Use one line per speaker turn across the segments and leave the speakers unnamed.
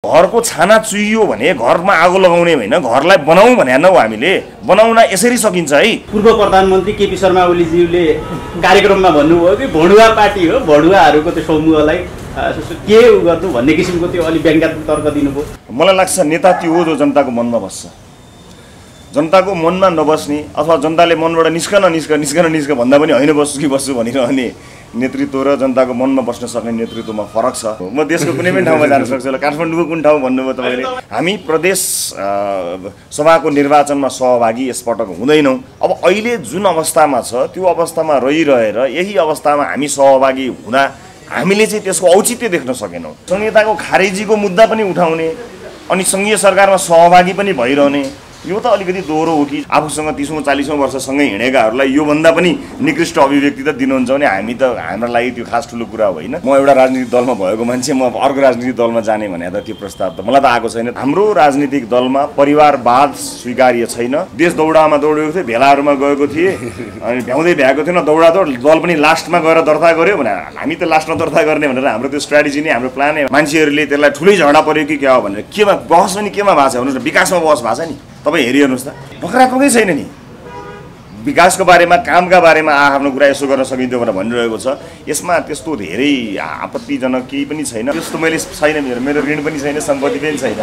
घरको छाना चुइयो भने घरमा आगो लगाउने होइन, घरलाई बनाऊ भने नौ हामीले बनाउन यसरी सकिन्छ है।
पूर्व प्रधानमन्त्री केपी शर्मा ओलीज्यूले कार्यक्रममा भन्नुभयो कि भडुवा पार्टी हो, भडुवाहरूको त्यो समूहलाई के गर्नु भन्ने किसिमको त्यो अलि व्यङ्ग्यात्मक तर्क दिनुभयो।
मलाई लाग्छ नेता त्यो हो जो जनताको मनमा बस्छ। जनताको मनमा नबस्ने अथवा जनताले मनबाट निस्क भन्दा पनि होइन बस्छु कि बस्छु भनिरहने नेतृत्व र जनताको मनमा बस्न सक्ने नेतृत्वमा फरक छ। म देशको कुनै पनि ठाउँमा जान सक्छु होला, काठमाडौँको कुन ठाउँ भन्नुभयो तपाईँले। हामी प्रदेश सभाको निर्वाचनमा सहभागी यसपटक हुँदैनौँ। अब अहिले जुन अवस्थामा छ त्यो अवस्थामा रहिरहेर यही अवस्थामा हामी सहभागी हुँदा हामीले चाहिँ त्यसको औचित्य देख्न सकेनौँ। संहिताको खारेजीको मुद्दा पनि उठाउने अनि सङ्घीय सरकारमा सहभागी पनि भइरहने यो त अलिकति दोहोरो हो कि आफूसँग 30औं 40औं वर्षसँगै हिँडेकाहरूलाई योभन्दा पनि निकृष्ट अभिव्यक्ति त दिनुहुन्छ भने हामी त हाम्रो लागि त्यो खास ठुलो कुरा होइन। म एउटा राजनीतिक दलमा भएको मान्छे, म अर्को राजनीतिक दलमा जाने भने त त्यो प्रस्ताव त मलाई त आएको छैन। हाम्रो राजनीतिक दलमा परिवारवाद स्वीकार्य छैन। देश दौडामा दौडेको थिएँ, भेलाहरूमा गएको थिएँ अनि भ्याउँदै भ्याएको थिएन, दौडादौड दल पनि लास्टमा गएर दर्ता गर्यो भने हामी त लास्टमा दर्ता गर्ने भनेर हाम्रो त्यो स्ट्राटेजी नै हाम्रो प्लान नै। मान्छेहरूले त्यसलाई ठुलै झगडा पर्यो कि क्या हो भनेर केमा बहस पनि केमा भएको छ भन्नुहोस् न, विकासमा बहस भएको छ नि। तपाईँ हेरिहेर्नुहोस् त, नकारात्मकै छैन नि। विकासको बारेमा कामका बारेमा आफ्नो कुरा यसो गर्न सकिन्थ्यो भनेर भनिरहेको छ। यसमा त्यस्तो धेरै आपत्तिजनक केही पनि छैन। त्यस्तो मैले छैन, मेरो ऋण पनि छैन, सम्पत्ति पनि छैन।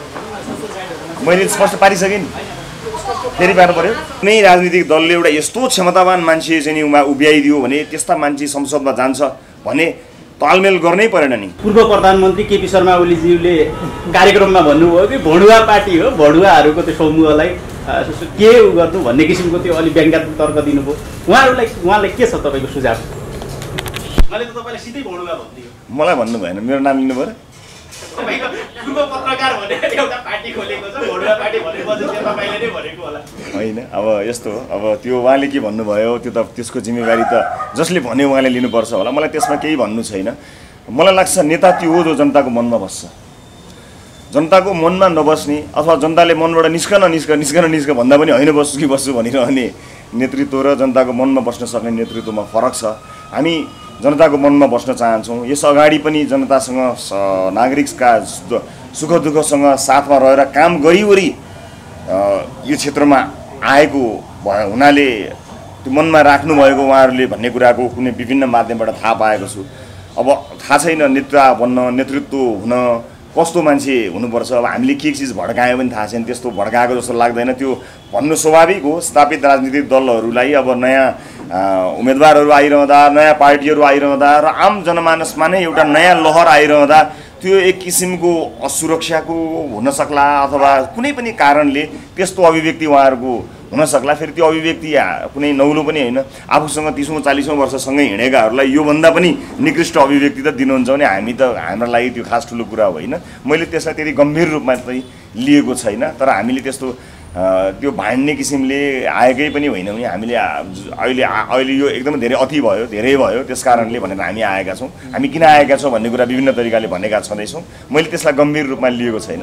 मैले स्पष्ट पारिसकेँ नि, फेरि पार्नु पर्यो। कुनै राजनीतिक दलले एउटा यस्तो क्षमतावान मान्छे चाहिँ उभ्याइदियो भने त्यस्ता मान्छे संसदमा जान्छ भने तालमेल गर्नै परेन नि।
पूर्व प्रधानमन्त्री केपी शर्मा ओलीज्यूले कार्यक्रममा भन्नुभयो कि भडुवा पार्टी हो, भडुवाहरूको त्यो समूहलाई के गर्नु भन्ने किसिमको त्यो अलि व्यङ्ग्यात्मक तर्क दिनुभयो। उहाँलाई के छ तपाईँको सुझाव? मैले त तपाईँलाई सिधै भडुवा भनिदियो।
मलाई भन्नु भएन, मेरो नाम लिनु पर्यो।
पूर्व पत्रकार भनेर एउटा पार्टी खोलेको छ, भडुवा पार्टी भनेपछि तपाईँले नै भनेको होला।
होइन, अब यस्तो हो, अब त्यो उहाँले के भन्नुभयो त्यो त त्यसको जिम्मेवारी त जसले भन्यो उहाँले लिनुपर्छ होला। मलाई त्यसमा केही भन्नु छैन। मलाई लाग्छ नेता त्यो हो जो जनताको मनमा बस्छ। जनताको मनमा नबस्ने अथवा जनताले मनबाट निस्क भन्दा पनि होइन बस्छु कि बस्छु भनिरहने नेतृत्व र जनताको मनमा बस्न सक्ने नेतृत्वमा फरक छ। हामी जनताको मनमा बस्न चाहन्छौँ। यस अगाडि पनि जनतासँग नागरिकका सुख दुःखसँग साथमा रहेर काम गरिवरी यो क्षेत्रमा आएको हुनाले त्यो मनमा राख्नुभएको उहाँहरूले भन्ने कुराको कुनै विभिन्न माध्यमबाट थाहा पाएको छु। अब थाहा छैन नेता बन्न, नेतृत्व हुन कस्तो मान्छे हुनुपर्छ। अब हामीले के चिज भड्कायो पनि थाहा छैन, त्यस्तो भड्काएको जस्तो लाग्दैन। त्यो भन्नु स्वाभाविक हो। स्थापित राजनीतिक दलहरूलाई अब नयाँ उम्मेदवारहरू आइरहँदा, नयाँ पार्टीहरू आइरहँदा र आम जनमानसमा नै एउटा नयाँ लहर आइरहँदा त्यो एक किसिमको असुरक्षाको हुनसक्ला अथवा कुनै पनि कारणले त्यस्तो अभिव्यक्ति उहाँहरूको हुनसक्ला। फेरि त्यो अभिव्यक्ति कुनै नौलो पनि होइन। आफूसँग 30औं 40औं वर्षसँगै हिँडेकाहरूलाई योभन्दा पनि निकृष्ट अभिव्यक्ति त दिनुहुन्छ भने हामी त हाम्रो लागि त्यो खास ठुलो कुरा होइन। मैले त्यसलाई त्यति गम्भीर रूपमा चाहिँ लिएको छैन। तर हामीले त्यस्तो त्यो भाड्ने किसिमले आएकै पनि होइन भने हामीले अहिले यो एकदमै धेरै अति भयो, धेरै भयो, त्यस कारणले भनेर हामी आएका छौँ। हामी किन आएका छौँ भन्ने कुरा विभिन्न तरिकाले भनेका छँदैछौँ। मैले त्यसलाई गम्भीर रूपमा लिएको छैन।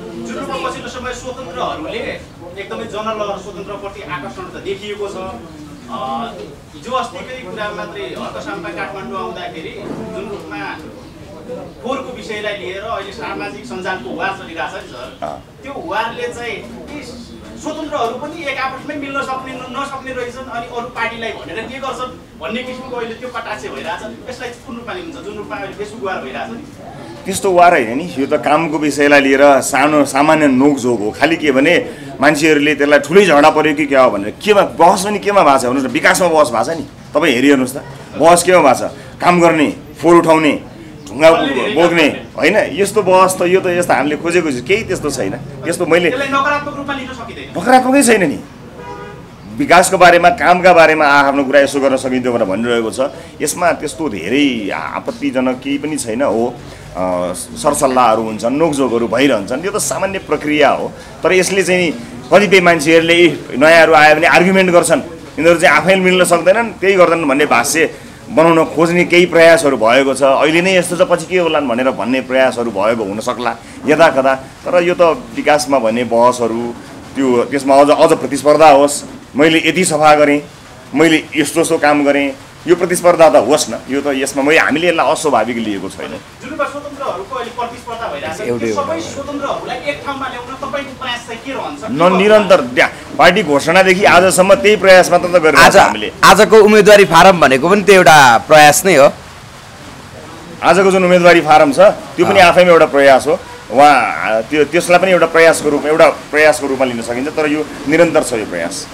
एकदमै जनलहर स्वतन्त्रप्रति आकर्षण त देखिएको छ। हिजो अस्तिकै कुरा मात्रै हर्कसाम्पा काठमाडौँ आउँदाखेरि जुन रूपमा फोहोरको विषयलाई लिएर अहिले सामाजिक सञ्जालको वार चलिरहेछ नि सर, त्यो वारले चाहिँ स्वतन्त्रहरू पनि एक आपसमै मिल्न नसक्ने रहेछन् अनि अरू पार्टीलाई भनेर के गर्छन् भन्ने किसिमको अहिले त्यो कटाक्ष भइरहेछ। यसलाई कुन रूपमा लिनुहुन्छ जुन रूपमा अहिले फेसबुक वार भइरहेछ नि?
त्यस्तो वार होइन नि, यो त कामको विषयलाई लिएर सामान्य नोकझोक हो। खालि के भने मान्छेहरूले त्यसलाई ठुलै झगडा पर्यो कि क्या हो भनेर केमा बहस पनि केमा भएको छ भन्नुहोस् न। विकासमा बहस भएको छ नि। तपाईँ हेरिहेर्नुहोस् त, बहस केमा भएको छ? काम गर्ने, फोहोर उठाउने, ढुङ्गा बोक्ने होइन, यस्तो बहस त यो त यस्तो हामीले खोजेको छु, केही त्यस्तो छैन। त्यस्तो मैले नकारात्मकै छैन नि। विकासको बारेमा कामका बारेमा आफ्नो कुरा यसो गर्न सकिन्थ्यो भनेर भनिरहेको छ। यसमा त्यस्तो धेरै आपत्तिजनक केही पनि छैन। हो, सरसल्लाहहरू हुन्छन्, नोकझोकहरू भइरहन्छन्, यो त सामान्य प्रक्रिया हो। तर यसले चाहिँ कतिपय मान्छेहरूले नयाँहरू आयो भने आर्गुमेन्ट गर्छन्, यिनीहरू चाहिँ आफैले मिल्न सक्दैनन्, त्यही गर्दैनन् भन्ने भाष्य बनाउन खोज्ने केही प्रयासहरू भएको छ। अहिले नै यस्तो छ पछि के होलान् भनेर भन्ने प्रयासहरू भएको हुनसक्ला यदाकदा। तर यो त विकासमा भन्ने बहसहरू त्यसमा अझ प्रतिस्पर्धा होस्, मैले यति सफा गरेँ, मैले यस्तो काम गरेँ, यो प्रतिस्पर्धा त होस् न, यो त यसमा हामीले यसलाई अस्वाभाविक लिएको छैन।
जुन स्वतन्त्रहरूको अहिले प्रतिस्पर्धा भइरहेको छ, सबै स्वतन्त्रहरूलाई एक ठाउँमा ल्याउन तपाईँको प्रयास चाहिँ के रहन्छ?
निरन्तर पार्टी घोषणादेखि आजसम्म त्यही प्रयास मात्र त गरिरहेको छौँ हामीले।
आजको उम्मेदवारी फारम भनेको पनि त्यो एउटा प्रयास नै हो।
आजको जुन उम्मेदवारी फारम छ त्यो पनि आफैमा एउटा प्रयास हो। त्यो त्यसलाई पनि एउटा प्रयासको रूपमा लिन सकिन्छ, तर यो निरन्तर छ यो प्रयास।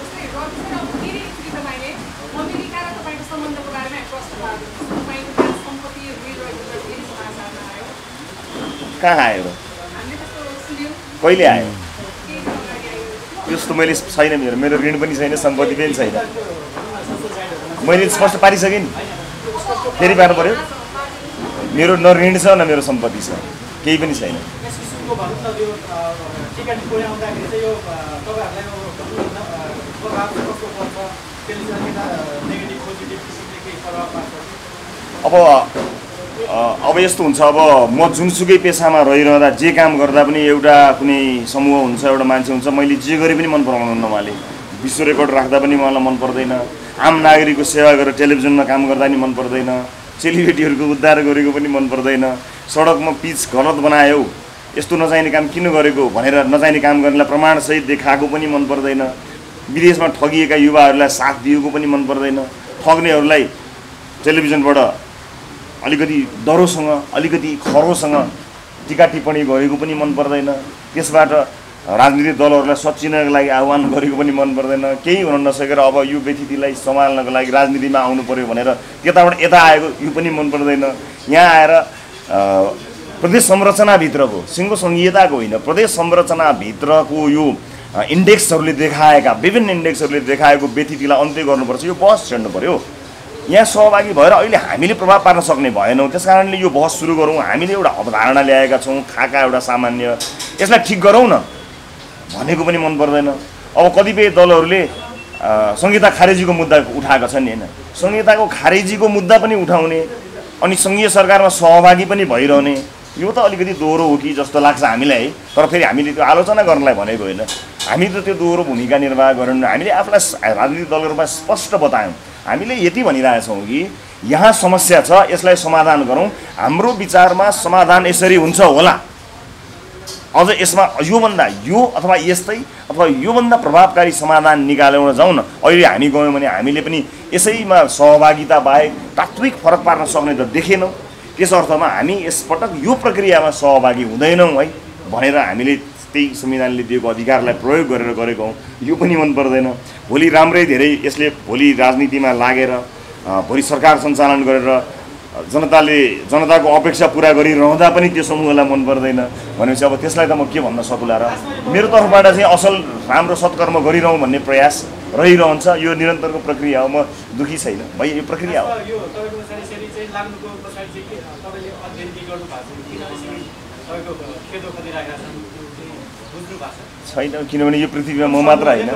कहाँ आयो र? कहिले आयो? त्यस्तो मैले छैन, मेरो ऋण पनि छैन, सम्पत्ति पनि छैन। मैले स्पष्ट पारिसकेँ नि, फेरि पार्नु पर्यो? मेरो न ऋण छ न मेरो सम्पत्ति छ, केही पनि छैन। अब यस्तो हुन्छ, अब म जुनसुकै पेसामा रहिरहँदा जे काम गर्दा पनि एउटा कुनै समूह हुन्छ, एउटा मान्छे हुन्छ, मैले जे गरे पनि मन पराउनुहुन्न उहाँले। विश्व रेकर्ड राख्दा पनि उहाँलाई मन पर्दैन, आम नागरिकको सेवा गरेर टेलिभिजनमा काम गर्दा पनि मन पर्दैन, सेलिब्रिटीहरूको उद्धार गरेको पनि मन पर्दैन, सडकमा पिच गलत बनायो, यस्तो नचाहिने काम किन गरेको भनेर नचाहिने काम गर्नेलाई प्रमाणसहित देखाएको पनि मन पर्दैन, विदेशमा ठगिएका युवाहरूलाई साथ दिएको पनि मन पर्दैन, ठग्नेहरूलाई टेलिभिजनबाट अलिकति डरोसँग अलिकति खरोसँग टिका टिप्पणी गरेको पनि मन पर्दैन, त्यसबाट राजनीतिक दलहरूलाई सच्चिनको लागि आह्वान गरेको पनि मन पर्दैन, केही हुन नसकेर अब यो व्यतिथिलाई सम्हाल्नको लागि राजनीतिमा आउनु पर्यो भनेर त्यताबाट यता आएको यो पनि मन पर्दैन। यहाँ आएर प्रदेश संरचनाभित्रको सिङ्गो सङ्घीयताको होइन, प्रदेश संरचनाभित्रको यो इन्डेक्सहरूले देखाएका विभिन्न इन्डेक्सहरूले देखाएको व्यतिथिलाई अन्त्य गर्नुपर्छ, यो बहस छेड्नु पर्यो। यहाँ सहभागी भएर अहिले हामीले प्रभाव पार्न सक्ने भएनौँ, त्यस कारणले यो बहस सुरु गरौँ। हामीले एउटा अवधारणा ल्याएका छौँ, खाका एउटा सामान्य, यसलाई ठिक गरौँ न भनेको पनि मन पर्दैन। अब कतिपय दलहरूले संहिता खारेजीको मुद्दा उठाएका छन् नि, होइन, संहिताको खारेजीको मुद्दा पनि उठाउने अनि सङ्घीय सरकारमा सहभागी पनि भइरहने, यो त अलिकति दोहोरो हो कि जस्तो लाग्छ हामीलाई है। तर फेरि हामीले त्यो आलोचना गर्नलाई भनेको होइन, हामी त त्यो दोहोरो भूमिका निर्वाह गरेनौँ। हामीले आफूलाई राजनीतिक दलहरूमा स्पष्ट बतायौँ, हामीले यति भनिरहेछौँ कि यहाँ समस्या छ, यसलाई समाधान गरौँ, हाम्रो विचारमा समाधान यसरी हुन्छ होला, अझ यसमा योभन्दा यो अथवा यस्तै अथवा योभन्दा प्रभावकारी समाधान निकालेर जाउँ न। अहिले हामी गयौँ भने हामीले पनि यसैमा सहभागिता बाहेक तात्विक फरक पार्न सक्ने त देखेनौँ। त्यस अर्थमा हामी यसपटक यो प्रक्रियामा सहभागी हुँदैनौँ है भनेर हामीले त्यही संविधानले दिएको अधिकारलाई प्रयोग गरेर गरेको हौँ, यो पनि मन पर्दैन। भोलि राम्रै धेरै यसले भोलि राजनीतिमा लागेर भोलि सरकार सञ्चालन गरेर जनताको अपेक्षा पुरा गरिरहँदा पनि त्यो समूहलाई मन पर्दैन भनेपछि अब त्यसलाई त म के भन्न सक्ला र। मेरो तर्फबाट चाहिँ असल राम्रो सत्कर्म गरिरहँ भन्ने प्रयास रहिरहन्छ, यो निरन्तरको प्रक्रिया हो, म दुखी छैन भाइ, यो प्रक्रिया हो। छैन, किनभने यो पृथ्वीमा म मात्र होइन,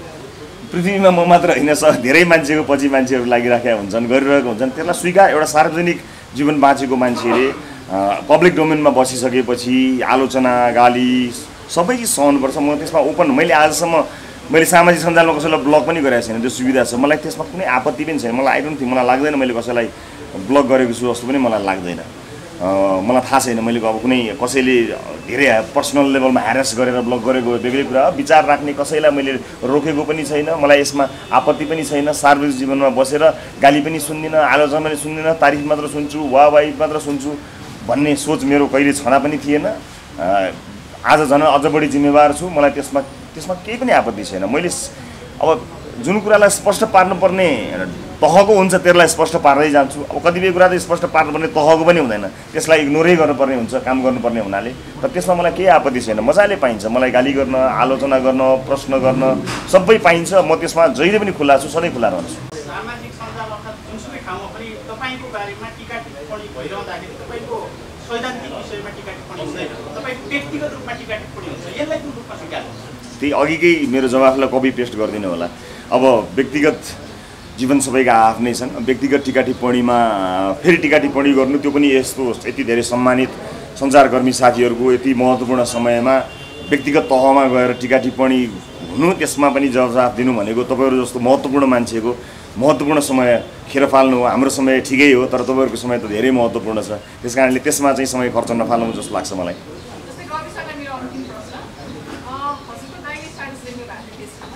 धेरै मान्छेको पछि मान्छेहरू लागिराखेका हुन्छन्, गरिरहेको हुन्छन्, त्यसलाई स्वीकार, एउटा सार्वजनिक जीवन बाँचेको मान्छेले पब्लिक डोमेनमा बसिसकेपछि आलोचना गाली सबै चिज सहनुपर्छ। म त्यसमा ओपन, मैले आजसम्म मैले सामाजिक सञ्जालमा कसैलाई ब्लग पनि गरेको छैन, त्यो सुविधा छ, मलाई त्यसमा कुनै आपत्ति पनि छैन। मलाई मलाई लाग्दैन मैले कसैलाई ब्लग गरेको छु जस्तो पनि मलाई लाग्दैन। मलाई थाहा छैन मैले अब कुनै कसैले धेरै पर्सनल लेभलमा ह्यारेस गरेर ब्लग गरेको बेग्लै कुरा, विचार राख्ने कसैलाई मैले रोकेको पनि छैन, मलाई यसमा आपत्ति पनि छैन। सार्वजनिक जीवनमा बसेर गाली पनि सुन्दिनँ, आलोचना पनि सुन्दिनँ, तारिफ मात्र सुन्छु, वाहवाही मात्र सुन्छु भन्ने सोच मेरो कहिले छँदा पनि थिएन। आज झन् अझ बढी जिम्मेवार छु, मलाई त्यसमा केही पनि आपत्ति छैन। मैले अब जुन कुरालाई स्पष्ट पार्नुपर्ने तहको हुन्छ त्यसलाई स्पष्ट पार्दै जान्छु। अब कतिपय कुरा त स्पष्ट पार्नुपर्ने तहको पनि हुँदैन, त्यसलाई इग्नोरै गर्नुपर्ने हुन्छ काम गर्नुपर्ने हुनाले, तर त्यसमा मलाई केही आपत्ति छैन। मजाले पाइन्छ मलाई गाली गर्न, आलोचना गर्न, प्रश्न गर्न सबै पाइन्छ। म त्यसमा जहिले पनि खुला छु, सधैँ खुला रहन्छु।
सामाजिक सञ्जाल अर्थात् जुनसुकै ठाउँमा पनि तपाईँको बारेमा टिका टिप्पणी भइरहँदाखेरि तपाईँको सैद्धान्तिक विषयमा टिका टिप्पणी हुँदैन, तपाईँको व्यक्तिगत रूपमा टिका टिप्पणी हुन्छ, यसलाई कुन रूपमा स्वीकार्नुहुन्छ?
त्यही अघिकै मेरो जवाफलाई कपी पेस्ट गरिदिनु होला। अब व्यक्तिगत जीवन सबैका आफ्नै छन्, व्यक्तिगत टिका टिप्पणीमा फेरि टिका टिप्पणी गर्नु त्यो पनि यति धेरै सम्मानित सञ्चारकर्मी साथीहरूको यति महत्त्वपूर्ण समयमा व्यक्तिगत तहमा गएर टिका टिप्पणी हुनु, त्यसमा पनि जवाफ दिनु भनेको तपाईँहरू जस्तो महत्त्वपूर्ण मान्छेको महत्त्वपूर्ण समय खेर फाल्नु हो, हाम्रो समय ठिकै हो, तर तपाईँहरूको समय त धेरै महत्त्वपूर्ण छ। त्यस कारणले त्यसमा चाहिँ समय खर्च नफाल्नु जस्तो लाग्छ मलाई।
जस्तै गर्विसलाई मेरो अन्तिम प्रश्न, हजुरको दाइले स्ट्याटस लेख्नु भएको थियो त्यसमा,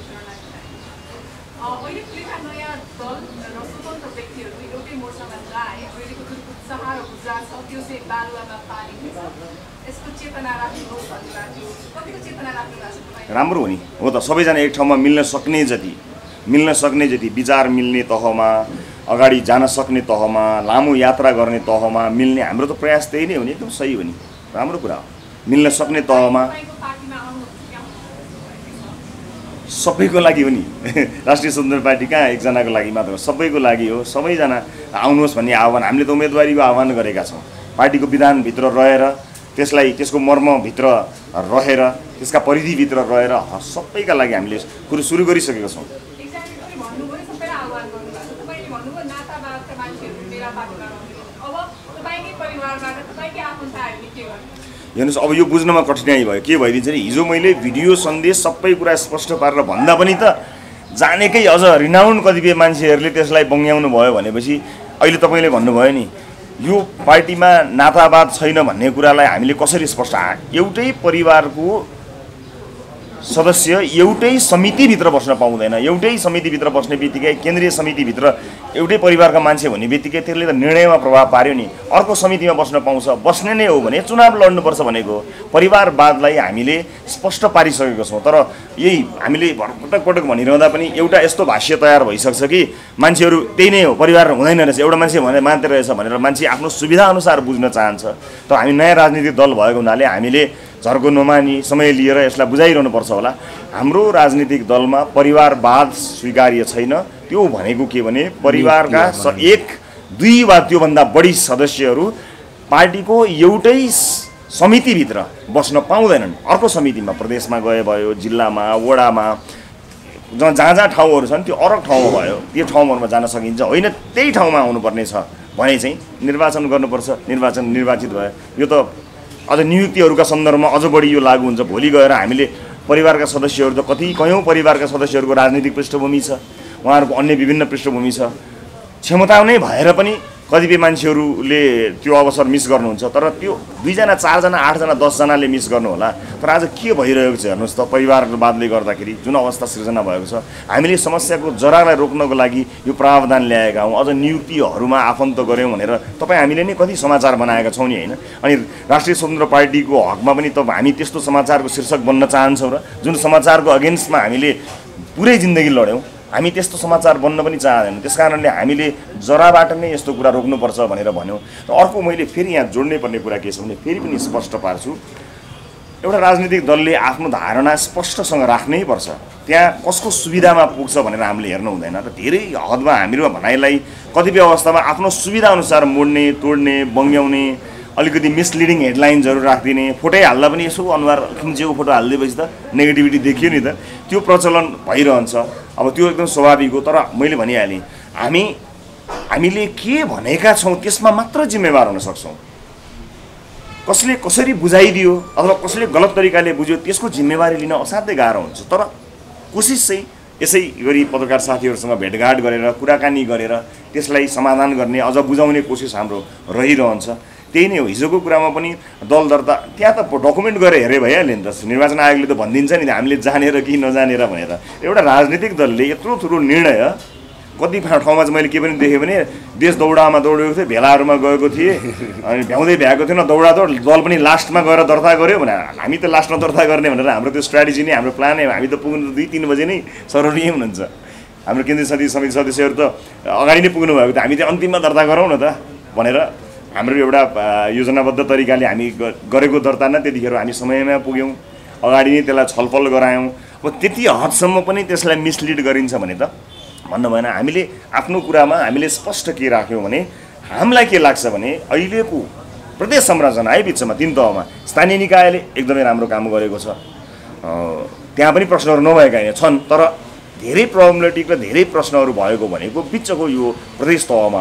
अहिले खुलेका नयाँ दल र स्वतन्त्र व्यक्तिहरू एउटै मोर्चामा जाए अहिलेको जुन उत्साह र ऊर्जा छ त्यो चाहिँ बालुवामा पानी हुन्छ, यसको चेतना राख्नुहोस् भन्नुभएको थियो, कतिको चेतना राख्नु भएको छ?
राम्रो हो नि, हो त, सबैजना एक ठाउँमा मिल्न सक्ने जति विचार मिल्ने तहमा, अगाडि जान सक्ने तहमा, लामो यात्रा गर्ने तहमा मिल्ने, हाम्रो त प्रयास त्यही नै हो नि। एकदम सही हो नि, राम्रो कुरा हो। मिल्न सक्ने तहमा सबैको लागि हो नि राष्ट्रिय स्वतन्त्र पार्टी कहाँ एकजनाको लागि मात्र हो, सबैको लागि हो। सबैजना आउनुहोस् भन्ने आह्वान हामीले त उम्मेदवारीको आह्वान गरेका छौँ। पार्टीको विधानभित्र रहेर, त्यसको मर्मभित्र रहेर, त्यसका परिधिभित्र रहेर सबैका लागि हामीले कुरो सुरु गरिसकेका छौँ। हेर्नुहोस्, अब यो बुझ्नमा कठिनाइ भयो। के भइदिन्छ नि, हिजो मैले भिडियो सन्देश सबै कुरा स्पष्ट पारेर भन्दा पनि त जानेकै अझ रिनाउन्ड कतिपय मान्छेहरूले त्यसलाई बङ्ग्याउनु भयो भनेपछि अहिले तपाईँले भन्नुभयो नि यो पार्टीमा नातावाद छैन भन्ने कुरालाई हामीले कसरी स्पष्ट एउटै परिवारको सदस्य एउटै समितिभित्र बस्न पाउँदैन। एउटै समितिभित्र बस्ने बित्तिकै केन्द्रीय समितिभित्र एउटै परिवारका मान्छे भन्ने बित्तिकै त्यसले त निर्णयमा प्रभाव पार्यो नि। अर्को समितिमा बस्न पाउँछ, बस्ने नै हो भने चुनाव लड्नुपर्छ भनेको परिवारवादलाई हामीले स्पष्ट पारिसकेको छौँ। तर यही हामीले पटक पटक भनिरहँदा पनि एउटा यस्तो भाष्य तयार भइसक्छ कि मान्छेहरू त्यही नै हो, परिवार हुँदैन रहेछ, एउटा मान्छे भने मात्रै रहेछ भनेर मान्छे आफ्नो सुविधाअनुसार बुझ्न चाहन्छ। तर हामी नयाँ राजनीतिक दल भएको हुनाले हामीले झर्को नमानी समय लिएर यसलाई बुझाइरहनु पर्छ होला। हाम्रो राजनीतिक दलमा परिवारवाद स्वीकार्य छैन। त्यो भनेको के भने परिवारका एक दुई वा त्योभन्दा बढी सदस्यहरू पार्टीको एउटै समितिभित्र बस्न पाउँदैनन्। अर्को समितिमा प्रदेशमा गए भयो, जिल्लामा, वडामा, जहाँ जहाँ ठाउँहरू छन् त्यो अलग ठाउँमा भयो, त्यो ठाउँहरूमा जान सकिन्छ। होइन त्यही ठाउँमा आउनुपर्ने छ भने चाहिँ निर्वाचन गर्नुपर्छ। निर्वाचित भयो, यो त अझ नियुक्तिहरूका सन्दर्भमा अझ बढी यो लागू हुन्छ। भोलि गएर हामीले परिवारका सदस्यहरू त कयौँ परिवारका सदस्यहरूको राजनीतिक पृष्ठभूमि छ, उहाँहरूको अन्य विभिन्न पृष्ठभूमि छ, क्षमता नै भएर पनि कतिपय मान्छेहरूले त्यो अवसर मिस गर्नुहुन्छ। तर त्यो 2 जना 4 जना 8 जना 10 जनाले मिस गर्नु होला। तर आज के भइरहेको छ हेर्नुहोस् त, परिवारवादले गर्दाखेरि जुन अवस्था सिर्जना भएको छ, हामीले समस्याको जरालाई रोक्नको लागि यो प्रावधान ल्याएका हौँ। अझ नियुक्तिहरूमा आफन्त गऱ्यौँ भनेर हामीले नै कति समाचार बनाएका छौँ नि, होइन? अनि राष्ट्रिय स्वतन्त्र पार्टीको हकमा पनि त हामी त्यस्तो समाचारको शीर्षक बन्न चाहन्छौँ र जुन समाचारको अगेन्स्टमा हामीले पुरै जिन्दगी लड्यौँ, हामी त्यस्तो समाचार बन्न पनि चाहदैनौँ। त्यस कारणले हामीले जराबाट नै यस्तो कुरा रोक्नुपर्छ भनेर भन्यौँ। र अर्को मैले फेरि यहाँ जोड्नै पर्ने कुरा के छ भने फेरि पनि स्पष्ट पार्छु, एउटा राजनीतिक दलले आफ्नो धारणा स्पष्टसँग राख्नै पर्छ। त्यहाँ कसको सुविधामा पुग्छ भनेर हामीले हेर्नु हुँदैन। र धेरै हदमा हामीहरू भनाइलाई कतिपय अवस्थामा आफ्नो सुविधाअनुसार मोड्ने, तोड्ने, बङ्ग्याउने, अलिकति मिसलिडिङ हेडलाइन्सहरू राखिदिने, फोटै हाल्दा पनि यसो अनुहार खिम्चेको फोटो हालिदिएपछि त नेगेटिभिटी देखियो नि त, त्यो प्रचलन भइरहन्छ। अब त्यो एकदम स्वाभाविक हो। तर मैले भनिहालेँ, हामीले के भनेका छौँ त्यसमा मात्र जिम्मेवार हुन सक्छौँ। कसले कसरी बुझाइदियो अथवा कसले गलत तरिकाले बुझ्यो त्यसको जिम्मेवारी लिन असाध्यै गाह्रो हुन्छ। तर कोसिस चाहिँ यसै गरी पत्रकार साथीहरूसँग भेटघाट गरेर कुराकानी गरेर त्यसलाई समाधान गर्ने, अझ बुझाउने कोसिस हाम्रो रहिरहन्छ। त्यही नै हो। हिजोको कुरामा पनि दल दर्ता त्यहाँ त डकुमेन्ट गरेर हेरे भइहाल्यो नि त। निर्वाचन आयोगले त भनिदिन्छ नि हामीले जानेर कि नजानेर भनेर। एउटा राजनीतिक दलले यत्रो ठुलो निर्णय, कति ठाउँमा चाहिँ मैले के पनि देखेँ भने देश दौडामा दौडेको थिएँ, भेलाहरूमा गएको थिएँ, अनि भ्याउँदै भ्याएको थिएन, दौडादौड दल पनि लास्टमा गएर दर्ता गऱ्यो भने हामी त लास्टमा दर्ता गर्ने भनेर हाम्रो त्यो स्ट्राटेजी नै, हाम्रो प्लान नै, हामी त पुग्नु 2-3 बजे नै सर्वनीय हुनुहुन्छ। हाम्रो केन्द्रीय समिति सदस्यहरू त अगाडि नै पुग्नु भएको थियो, हामी चाहिँ अन्तिममा दर्ता गरौँ न त भनेर हाम्रो एउटा योजनाबद्ध तरिकाले हामी गरेको दर्ता नै त्यतिखेर हामी समयमा पुग्यौँ, अगाडि नै त्यसलाई छलफल गरायौँ। अब त्यति हदसम्म पनि त्यसलाई मिसलिड गरिन्छ भने त भन्नु भएन। हामीले आफ्नो कुरामा हामीले स्पष्ट के राख्यौँ भने हामीलाई के लाग्छ भने अहिलेको प्रदेश संरचना है बिचमा 3 तहमा स्थानीय निकायले एकदमै राम्रो काम गरेको छ। त्यहाँ पनि प्रश्नहरू नभएका होइन छन्, तर धेरै प्रब्लमेटिक र धेरै प्रश्नहरू भएको भनेको बिचको यो प्रदेश तहमा हो।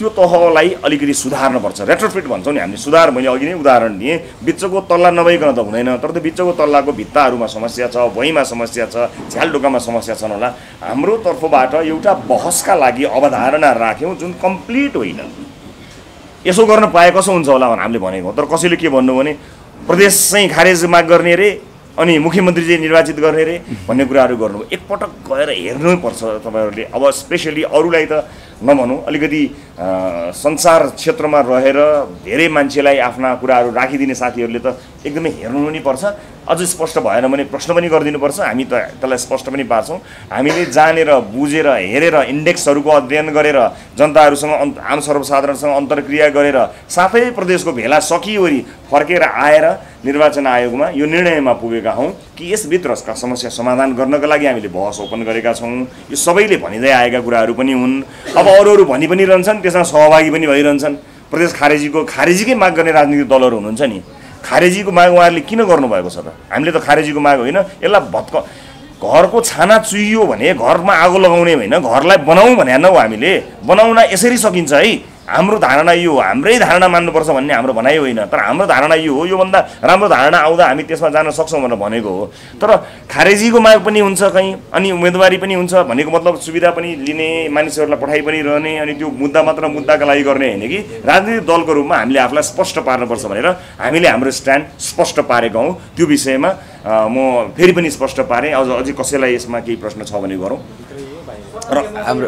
त्यो तहलाई अलिकति सुधार्नुपर्छ। रेट्रोफिट भन्छौँ नि हामीले, सुधार मैले अघि नै उदाहरण दिएँ। बिचको तल्ला नभइकन त हुँदैन, तर त्यो बिचको तल्लाको भित्ताहरूमा समस्या छ, भुइँमा समस्या छ, झ्यालढोकामा समस्या छन् होला। हाम्रो तर्फबाट एउटा बहसका लागि अवधारणा राख्यौँ जुन कम्प्लिट होइन। यसो गर्न पाए कसो हुन्छ होला भनेर हामीले भनेको, तर कसैले के भन्नु भने प्रदेश चाहिँ खारेज माग गर्ने रे अनि मुख्यमन्त्री चाहिँ निर्वाचित गर्ने रे भन्ने कुराहरू गर्नु। एकपटक गएर हेर्नै पर्छ तपाईँहरूले। अब स्पेसली अरूलाई त नभनौँ, अलिकति संसार क्षेत्रमा रहेर धेरै मान्छेलाई आफ्ना कुराहरू राखिदिने साथीहरूले त एकदमै हेर्नु पनि पर्छ। अझ स्पष्ट भएन भने प्रश्न पनि गरिदिनुपर्छ। हामी त त्यसलाई स्पष्ट पनि पार्छौँ। हामीले जानेर बुझेर हेरेर इन्डेक्सहरूको अध्ययन गरेर जनताहरूसँग आम सर्वसाधारणसँग अन्तर्क्रिया गरेर साथै प्रदेशको भेला सकिवरी फर्केर आएर निर्वाचन आयोगमा यो निर्णयमा पुगेका हौँ कि यसभित्रका समस्या समाधान गर्नका लागि हामीले बहस ओपन गरेका छौँ। यो सबैले भनिँदै आएका कुराहरू पनि हुन्। अब अरू भनि पनि रहन्छन्, त्यसमा सहभागी पनि भइरहन्छन्। प्रदेश खारेजीकै माग गर्ने राजनीतिक दलहरू हुनुहुन्छ नि, खारेजीको माग उहाँहरूले किन गर्नुभएको छ त? हामीले त खारेजीको माग होइन, यसलाई घरको छाना चुहियो भने घरमा आगो लगाउने होइन, घरलाई बनाउँ भने न हो। हामीले बनाउन यसरी सकिन्छ है। हाम्रो धारणा यो हो, हाम्रै धारणा मान्नुपर्छ भन्ने हाम्रो भनाइ होइन, तर हाम्रो धारणा यो हो। योभन्दा राम्रो धारणा आउँदा हामी त्यसमा जान सक्छौँ भनेर भनेको हो। तर खारेजीको माग पनि हुन्छ कहीँ, अनि उम्मेदवारी पनि हुन्छ भनेको मतलब सुविधा पनि लिने, मानिसहरूलाई पठाइ पनि रहने, अनि त्यो मुद्दा मात्र मुद्दाका लागि गर्ने होइन कि राजनीतिक दलको रूपमा हामीले आफूलाई स्पष्ट पार्नुपर्छ भनेर हामीले हाम्रो स्ट्यान्ड स्पष्ट पारेका हौँ। त्यो विषयमा म फेरि पनि स्पष्ट पारेँ। अझै कसैलाई यसमा केही प्रश्न छ भने गरौँ। र हाम्रो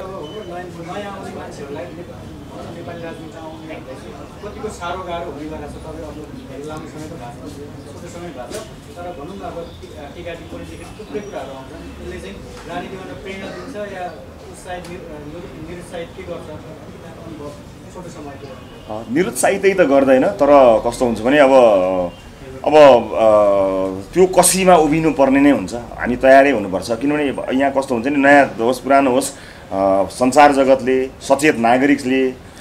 कतिको साह्रो गाह्रो हुने गरेको छ। तपाईँ अब धेरै लामो समय त भएको छ, छोटो समय भएको छ, तर भनौँ न अब टिका टिप्पणीदेखि थुप्रै कुराहरू आउँछन्। यसले चाहिँ राजनीतिबाट प्रेरणा दिन्छ या उत्साहित निरुत्साहित के गर्छ अनुभव छोटो समयको?
निरुत्साहितै त गर्दैन, तर कस्तो हुन्छ भने अब त्यो कसीमा उभिनु पर्ने नै हुन्छ। हामी तयारै हुनुपर्छ, किनभने यहाँ कस्तो हुन्छ नि, नयाँ होस् पुरानो होस्, संसार जगतले, सचेत नागरिकले